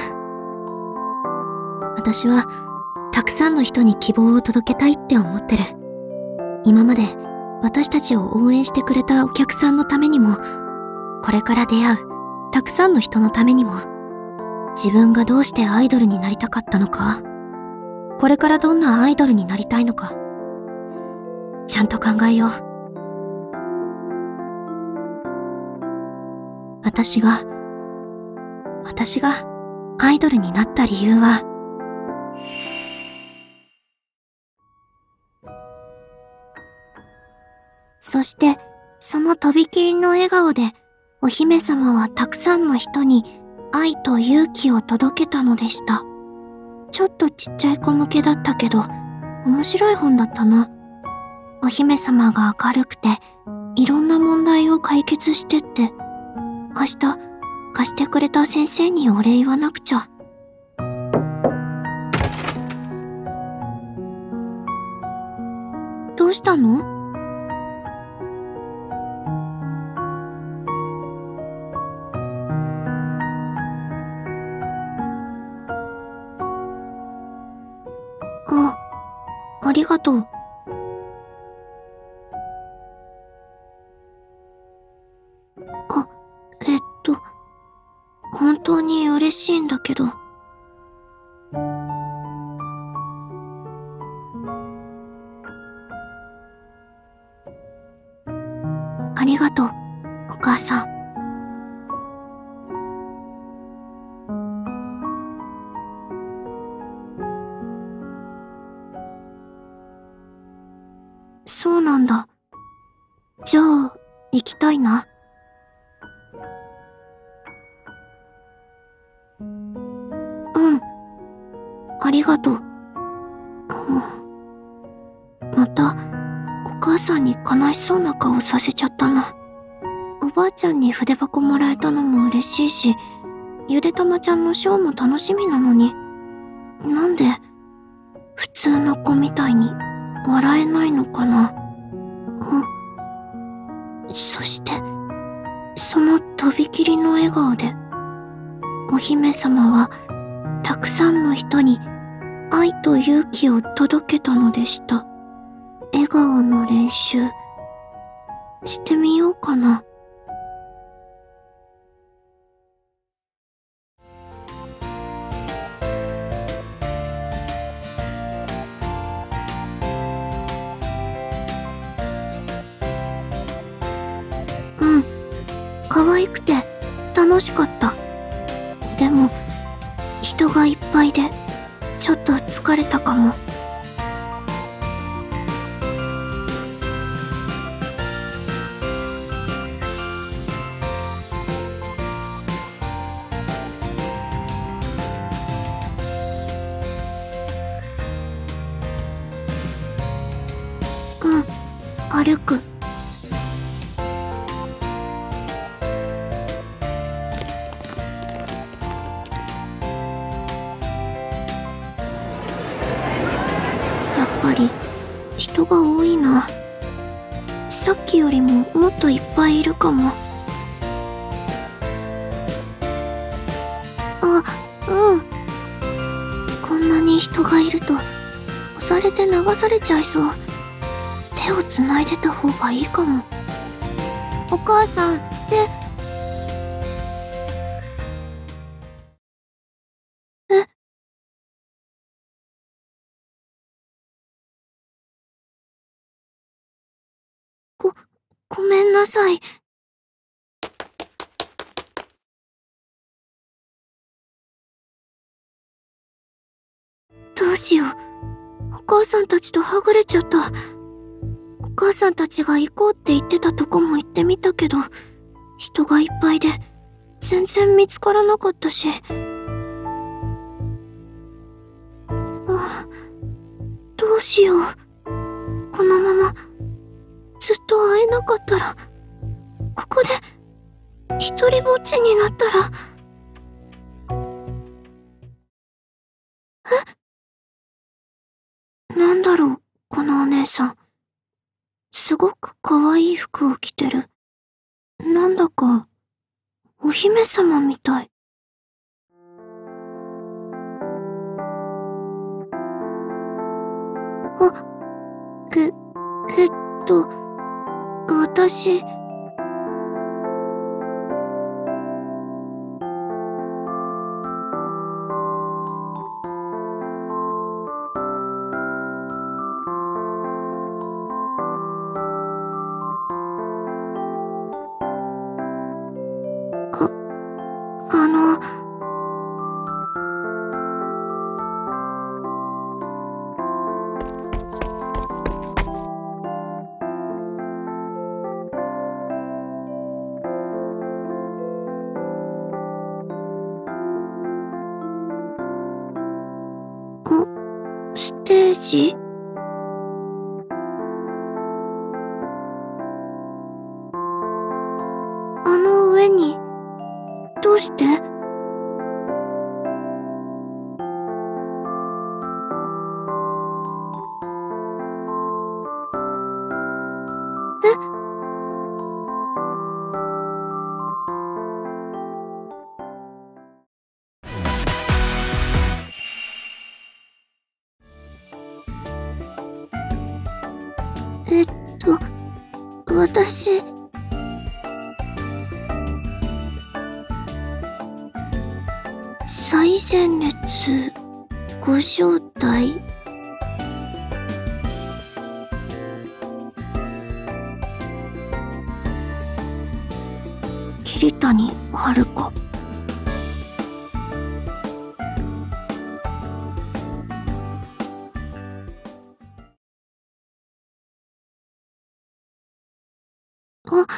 私は、たくさんの人に希望を届けたいって思ってる。今まで、私たちを応援してくれたお客さんのためにも、これから出会う、たくさんの人のためにも、自分がどうしてアイドルになりたかったのか、これからどんなアイドルになりたいのか、ちゃんと考えよう。私が、私がアイドルになった理由は、そして、そのとびきりの笑顔で、お姫様はたくさんの人に愛と勇気を届けたのでした。ちょっとちっちゃい子向けだったけど、面白い本だったな。お姫様が明るくて、いろんな問題を解決してって、明日、貸してくれた先生にお礼言わなくちゃ。どうしたの？あ、ありがとう。あ、えっと、本当に嬉しいんだけど。ありがとう、お母さん。そうなんだ。じゃあ、行きたいな。うん。ありがとう。うん、また、お母さんに悲しそうな顔させちゃったな。おばあちゃんに筆箱もらえたのも嬉しいし、 ゆでたまちゃんのショーも楽しみなのに、なんで、普通の子みたいに笑えないのかな。うん。そして、そのとびきりの笑顔で、お姫様はたくさんの人に愛と勇気を届けたのでした。笑顔の練習、してみようかな。うん、可愛くて楽しかった。でも、人がいっぱいで、ちょっと疲れたかも。うん、歩く。人が多いな。さっきよりももっといっぱいいるかも。あ、うん。こんなに人がいると押されて流されちゃいそう。手をつないでた方がいいかも。お母さん、手。え？ご、ごめんなさい。どうしよう。お母さんたちとはぐれちゃった。お母さんたちが行こうって言ってたとこも行ってみたけど、人がいっぱいで、全然見つからなかったし。あ、どうしよう。このまま、ずっと会えなかったら、ここで、一人ぼっちになったら。え？なんだろう、このお姉さん。すごく可愛い服を着てる。なんだか、お姫様みたい。あ、え、えっと、私、あ、あの、ステージ？あの上に、どうして？え？えっと、私、最前列、ご招待。桐谷遥。あ、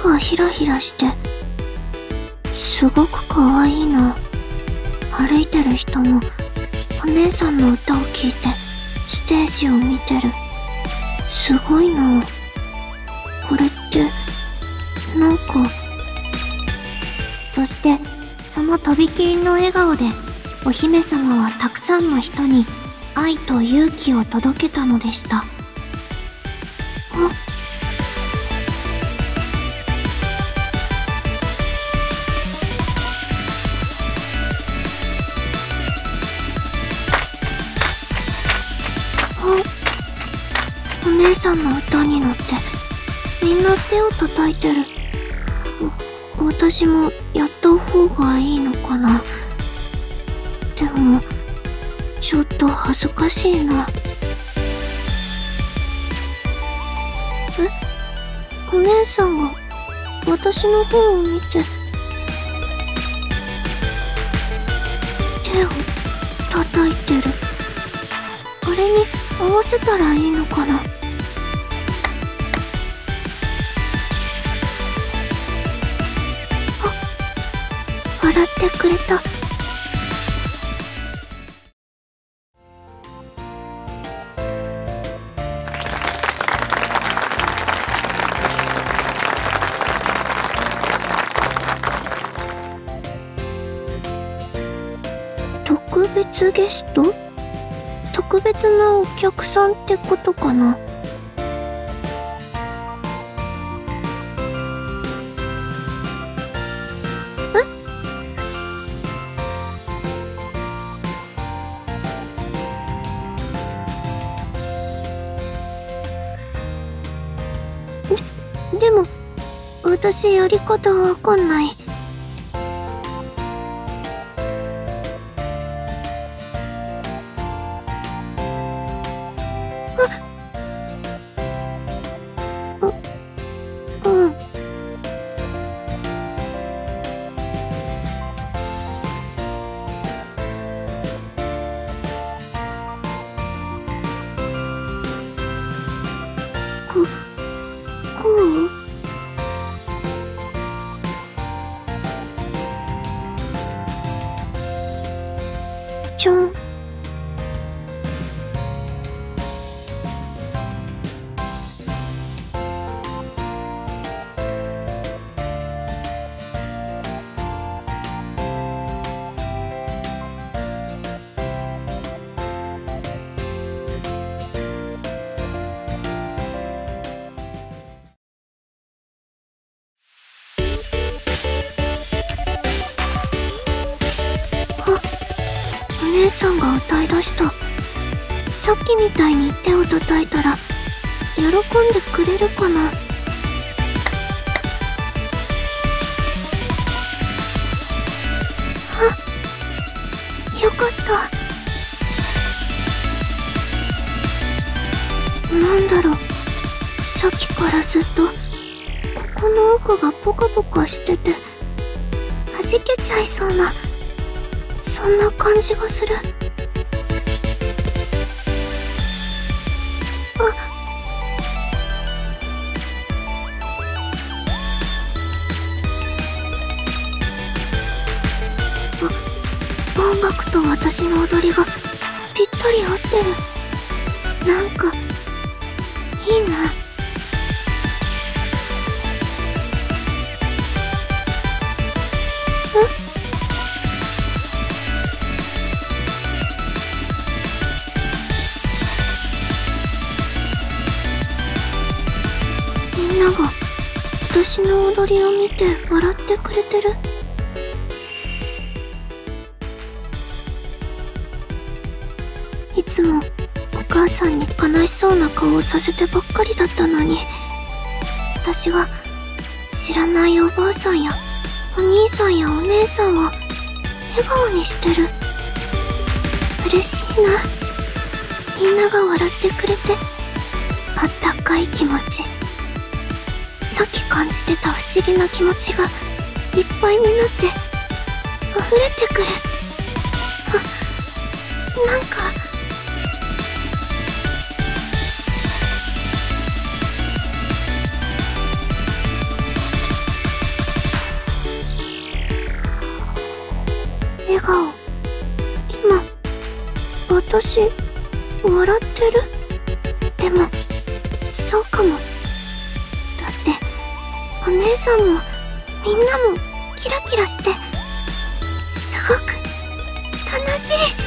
がヒラヒラして、すごく可愛いの。歩いてる人もお姉さんの歌を聴いてステージを見てる。すごいな。これってなんか。そしてそのとびきりの笑顔でお姫様はたくさんの人に愛と勇気を届けたのでした。あ、お姉さんの歌に乗ってみんな手を叩いてる。私もやった方がいいのかな。でもちょっと恥ずかしいな。え、お姉さんが私の方を見て手を叩いてる。あれに合わせたらいいのかな。笑ってくれた。特別ゲスト？特別なお客さんってことかな。でも、私やり方わかんない。あ、う、うん。こ、こう？ちょん。お姉さんが歌い出した。さっきみたいに手を叩いたら喜んでくれるかな。あ、よかった。なんだろう、さっきからずっとここの奥がポカポカしてて弾けちゃいそうな、そんな感じがする。あ、音楽と私の踊りがぴったり合ってる。なんかいいな。みんなが私の踊りを見て笑ってくれてる。いつもお母さんに悲しそうな顔をさせてばっかりだったのに、私が知らないおばあさんやお兄さんやお姉さんを笑顔にしてる。嬉しいな。みんなが笑ってくれてあったかい気持ち、さっき感じてた不思議な気持ちがいっぱいになって溢れてくる。あ、なんか私、笑ってる？でも、そうかも。だって、お姉さんも、みんなも、キラキラして、すごく、楽しい。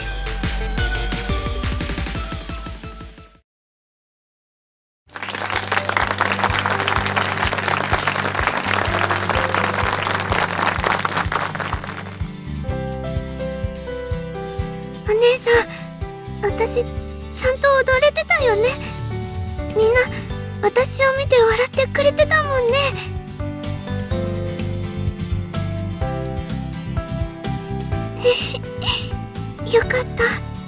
お姉さん、私、ちゃんと踊れてたよね。みんな、私を見て笑ってくれてたもんね。よかった。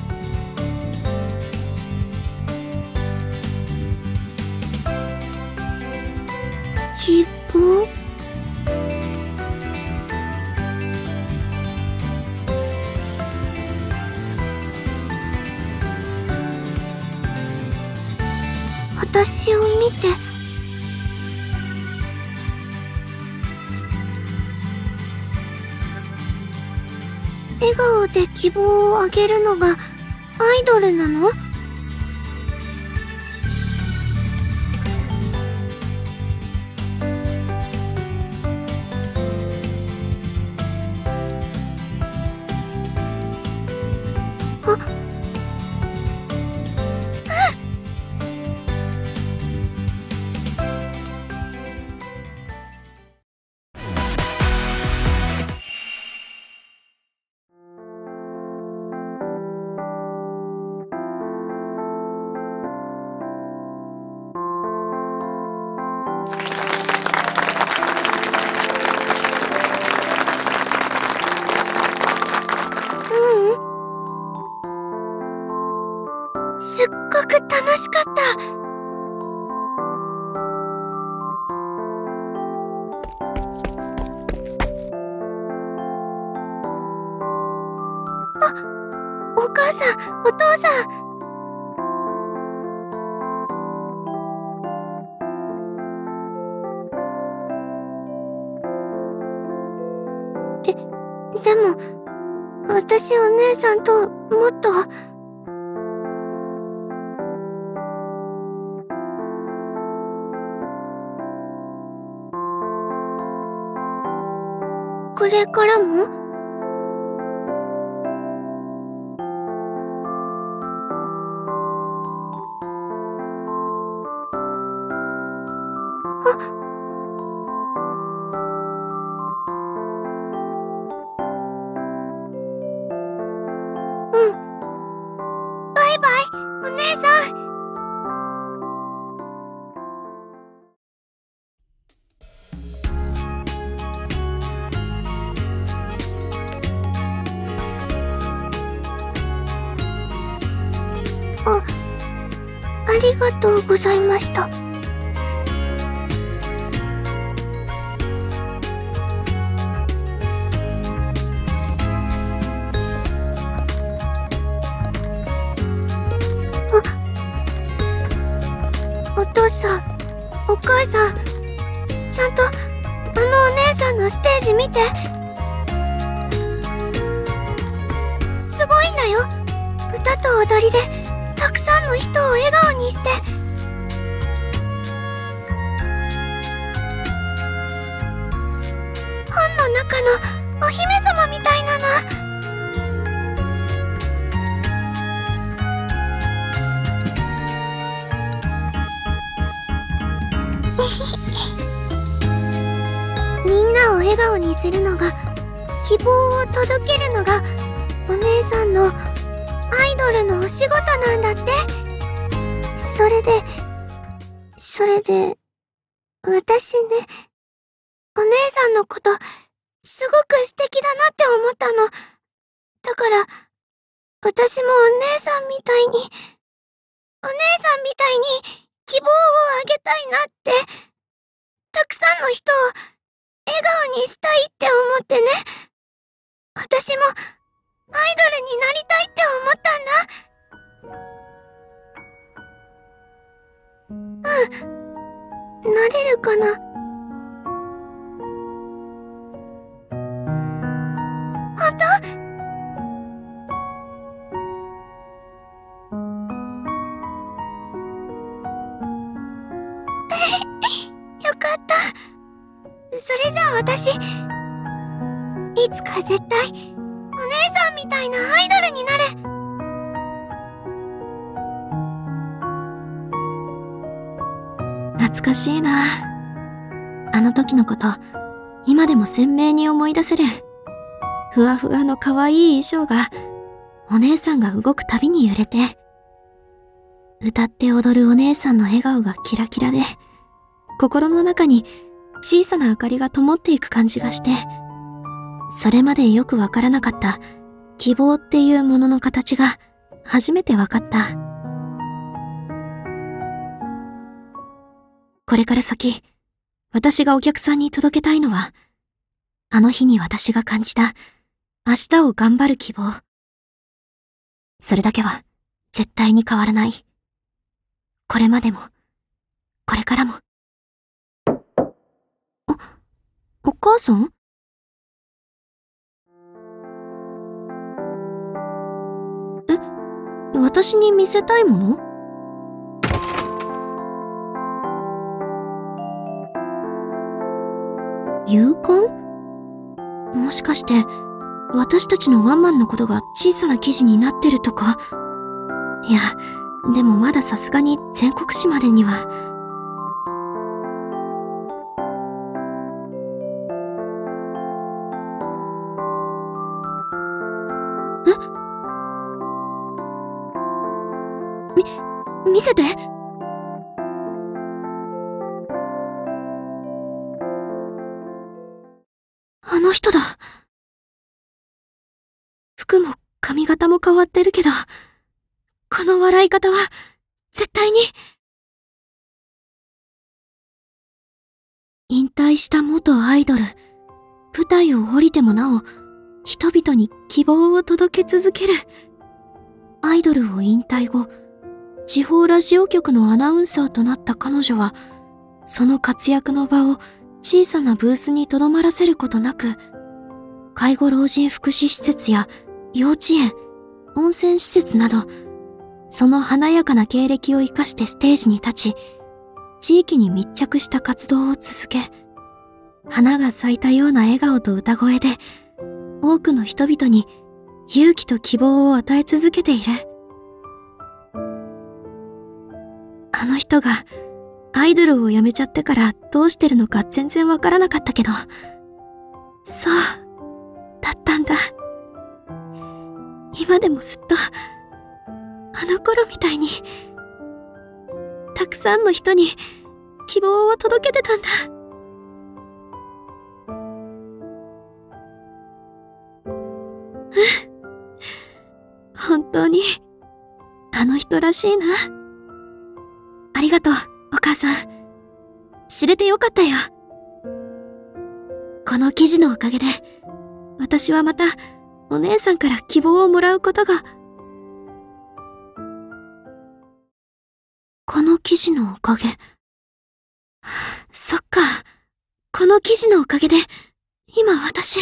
希望？私を見て。笑顔で希望をあげるのがアイドルなの？すっごく楽しかった。あ、お母さん、お父さん。で、でも、私お姉さんともっと。これからも？あ。うん。バイバイ、お姉さん。あ、ありがとうございました。お父さん、お母さん、ちゃんと、あのお姉さんのステージ見て。すごいんだよ。歌と踊りで、たくさんの人を笑顔にして。本の中のお姫様みたいなの。みんなを笑顔にするのが、希望を届けるのが、お姉さんのアイドルのお仕事なんだって。それで、それで、私ね、お姉さんのこと、すごく素敵だなって思ったの。だから、私もお姉さんみたいに、お姉さんみたいに希望をあげたいなって、たくさんの人を笑顔にしたいって思ってね。私もアイドルになりたいって思ったんだ。うん。なれるかな？本当？ 私、いつか絶対、お姉さんみたいなアイドルになる。 懐かしいな。あの時のこと、今でも鮮明に思い出せる。ふわふわの可愛い衣装が、お姉さんが動くたびに揺れて、歌って踊るお姉さんの笑顔がキラキラで、心の中に小さな明かりが灯っていく感じがして、それまでよくわからなかった希望っていうものの形が初めてわかった。これから先、私がお客さんに届けたいのは、あの日に私が感じた明日を頑張る希望。それだけは絶対に変わらない。これまでも、これからも。あ、お母さん？え、私に見せたいもの？勇敢？もしかして、私たちのワンマンのことが小さな記事になってるとか？いや、でもまださすがに全国紙までには。え？み、見せて。あの人だ。服も髪型も変わってるけど、この笑い方は、絶対に。引退した元アイドル、舞台を降りてもなお、人々に希望を届け続ける。アイドルを引退後、地方ラジオ局のアナウンサーとなった彼女は、その活躍の場を小さなブースにとどまらせることなく、介護老人福祉施設や幼稚園、温泉施設など、その華やかな経歴を生かしてステージに立ち、地域に密着した活動を続け、花が咲いたような笑顔と歌声で、多くの人々に勇気と希望を与え続けている。あの人がアイドルを辞めちゃってからどうしてるのか全然わからなかったけど、そう、だったんだ。今でもずっと、あの頃みたいに、たくさんの人に希望を届けてたんだ。うん。本当に、あの人らしいな。ありがとう、お母さん。知れてよかったよ。この記事のおかげで、私はまた、お姉さんから希望をもらうことが、この記事のおかげ。そっか。この記事のおかげで、今私。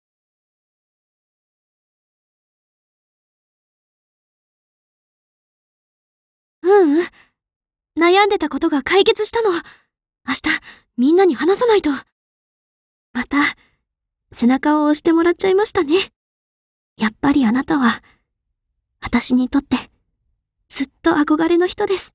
ううん。悩んでたことが解決したの。明日、みんなに話さないと。また、背中を押してもらっちゃいましたね。やっぱりあなたは、私にとって、ずっと憧れの人です。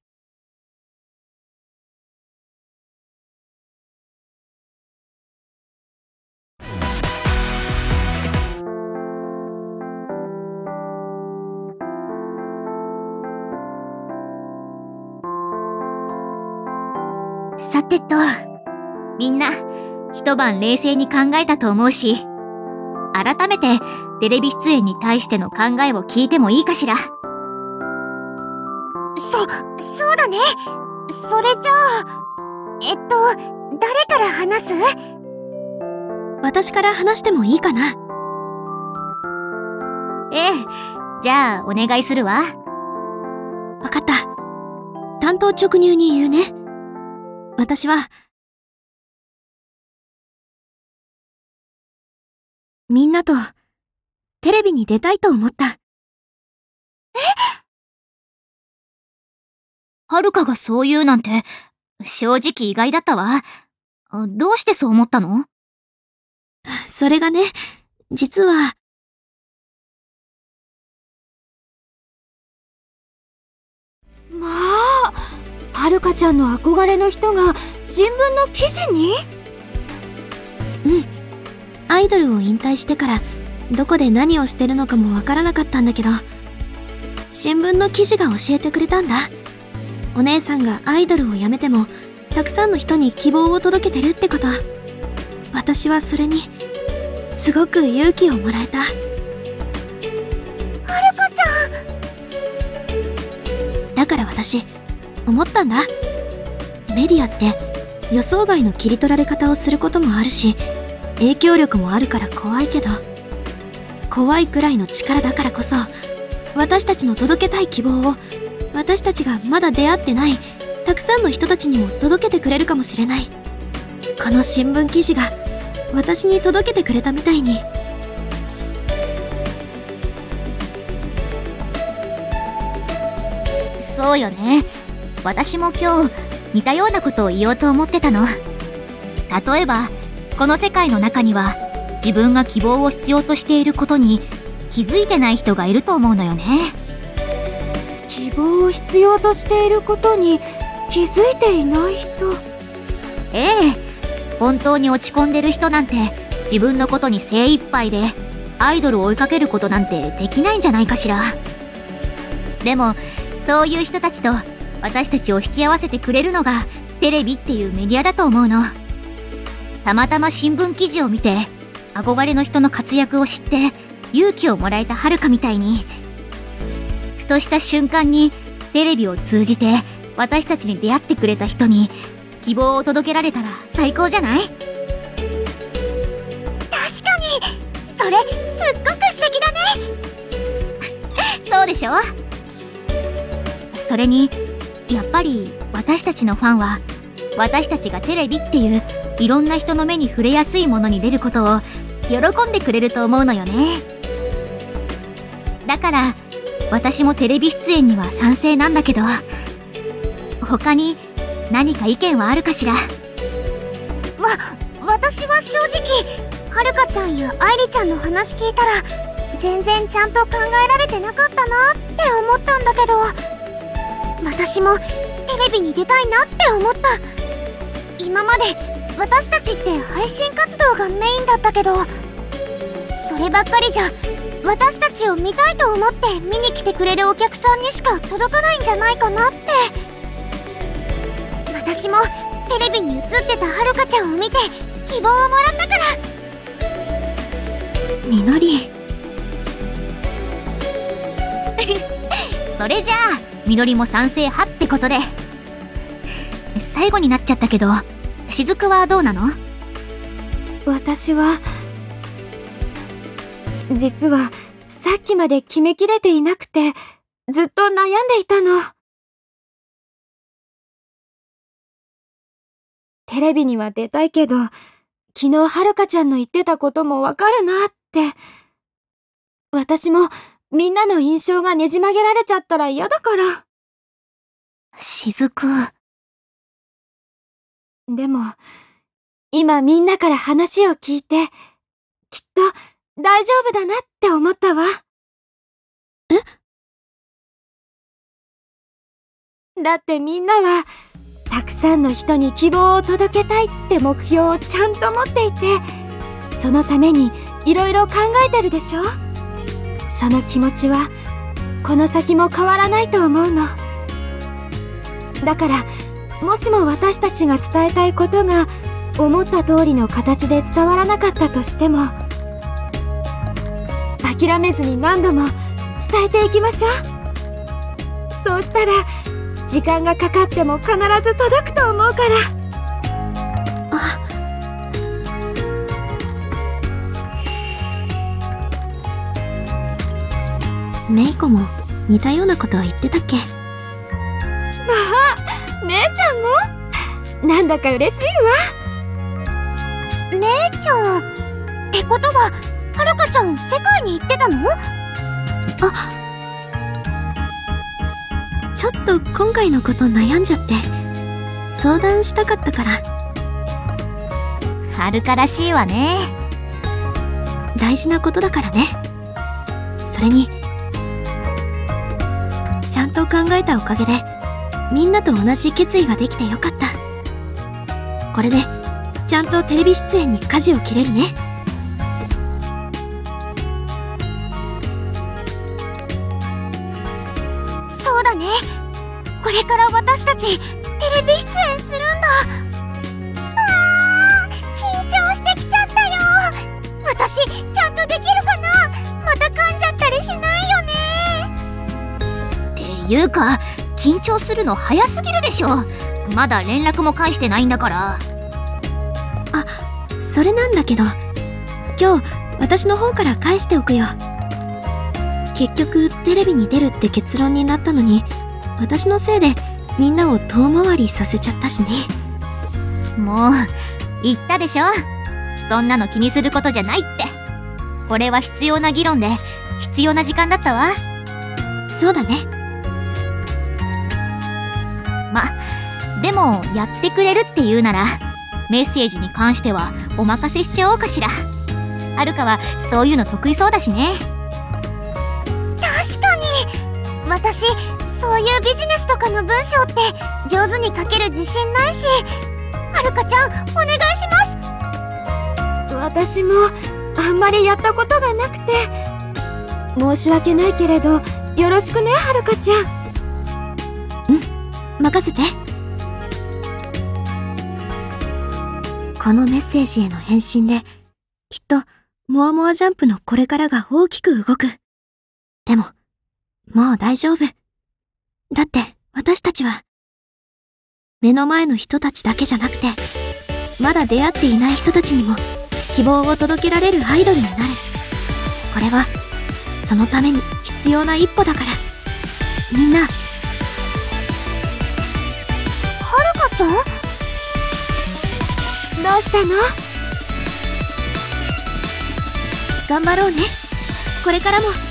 さてと、みんな、一晩冷静に考えたと思うし、改めてテレビ出演に対しての考えを聞いてもいいかしら。 そ、そうだね。それじゃあ、えっと、誰から話す？ 私から話してもいいかな？ ええ、じゃあお願いするわ。 わかった。単刀直入に言うね。私は、みんなと、テレビに出たいと思った。え？ はるかがそう言うなんて、正直意外だったわ。どうしてそう思ったの？ それがね、実は、 まあ、はるかちゃんの憧れの人が新聞の記事に？ うん。アイドルを引退してからどこで何をしてるのかもわからなかったんだけど、新聞の記事が教えてくれたんだ。お姉さんがアイドルを辞めてもたくさんの人に希望を届けてるってこと。私はそれにすごく勇気をもらえた。はるかちゃん。だから私思ったんだ。メディアって予想外の切り取られ方をすることもあるし、影響力もあるから怖いけど、怖いくらいの力だからこそ、私たちの届けたい希望を私たちがまだ出会ってないたくさんの人たちにも届けてくれるかもしれない。この新聞記事が私に届けてくれたみたいに。 そうよね。私も今日似たようなことを言おうと思ってたの。例えばこの世界の中には自分が希望を必要としていることに気づいてない人がいると思うのよね。 希望を必要としていることに気づいていない人？ ええ。本当に落ち込んでる人なんて自分のことに精一杯でアイドルを追いかけることなんてできないんじゃないかしら。でもそういう人たちと私たちを引き合わせてくれるのがテレビっていうメディアだと思うの。たまたま新聞記事を見て憧れの人の活躍を知って勇気をもらえたはるかみたいに、ふとした瞬間にテレビを通じて私たちに出会ってくれた人に希望を届けられたら最高じゃない？ 確かにそれすっごく素敵だね。 そうでしょ？それにやっぱり私たちのファンは私たちがテレビっていういろんな人の目に触れやすいものに出ることを喜んでくれると思うのよね。だから私もテレビ出演には賛成なんだけど、他に何か意見はあるかしら？わ、 私は正直はるかちゃんや愛梨ちゃんの話聞いたら全然ちゃんと考えられてなかったなって思ったんだけど、私もテレビに出たいなって思った。今まで私たちって配信活動がメインだったけど、そればっかりじゃ私たちを見たいと思って見に来てくれるお客さんにしか届かないんじゃないかなって。私もテレビに映ってたはるかちゃんを見て希望をもらったから。 みのりそれじゃあみのりも賛成派ってことで。最後になっちゃったけど、しずくはどうなの？ 私は実はさっきまで決めきれていなくてずっと悩んでいたの。テレビには出たいけど、昨日はるかちゃんの言ってたこともわかるなって。私もみんなの印象がねじ曲げられちゃったら嫌だから。 しずく。 でも、今みんなから話を聞いて、きっと大丈夫だなって思ったわ。 え？ だってみんなは、たくさんの人に希望を届けたいって目標をちゃんと持っていて、そのためにいろいろ考えてるでしょ？その気持ちはこの先も変わらないと思うの。だからもしも私たちが伝えたいことが思った通りの形で伝わらなかったとしても、諦めずに何度も伝えていきましょう。そうしたら時間がかかっても必ず届くと思うから。 あ、メイコも似たようなことを言ってたっけ？ まあ、姉ちゃんも？なんだか嬉しいわ。 姉ちゃんってことははるかちゃん世界に行ってたの？ あ、ちょっと今回のこと悩んじゃって相談したかったから。 はるからしいわね。 大事なことだからね。それに、ちゃんと考えたおかげで、みんなと同じ決意ができてよかった。これで、ちゃんとテレビ出演に舵を切れるね。 そうだね。これから私たち、テレビ出演するんだ。あー、緊張してきちゃったよ。私、ちゃんとできるかな？また噛んじゃったりしないよね。 っていうか、緊張するの早すぎるでしょ。まだ連絡も返してないんだから。 あ、それなんだけど、今日私の方から返しておくよ。結局テレビに出るって結論になったのに、私のせいでみんなを遠回りさせちゃったしね。 もう言ったでしょ。そんなの気にすることじゃないって。これは必要な議論で必要な時間だったわ。 そうだね。 ま、でもやってくれるって言うなら、メッセージに関してはお任せしちゃおうかしら。はるかはそういうの得意そうだしね。 確かに。私、そういうビジネスとかの文章って上手に書ける自信ないし、はるかちゃん、お願いします。 私もあんまりやったことがなくて、申し訳ないけれど、よろしくね、はるかちゃん。 うん、任せて。このメッセージへの返信で、きっと、モアモアジャンプのこれからが大きく動く。でも、もう大丈夫。だって、私たちは、目の前の人たちだけじゃなくて、まだ出会っていない人たちにも、希望を届けられるアイドルになる。これは、そのために必要な一歩だから。みんな。はるかちゃん？ どうしたの？ 頑張ろうね。これからも。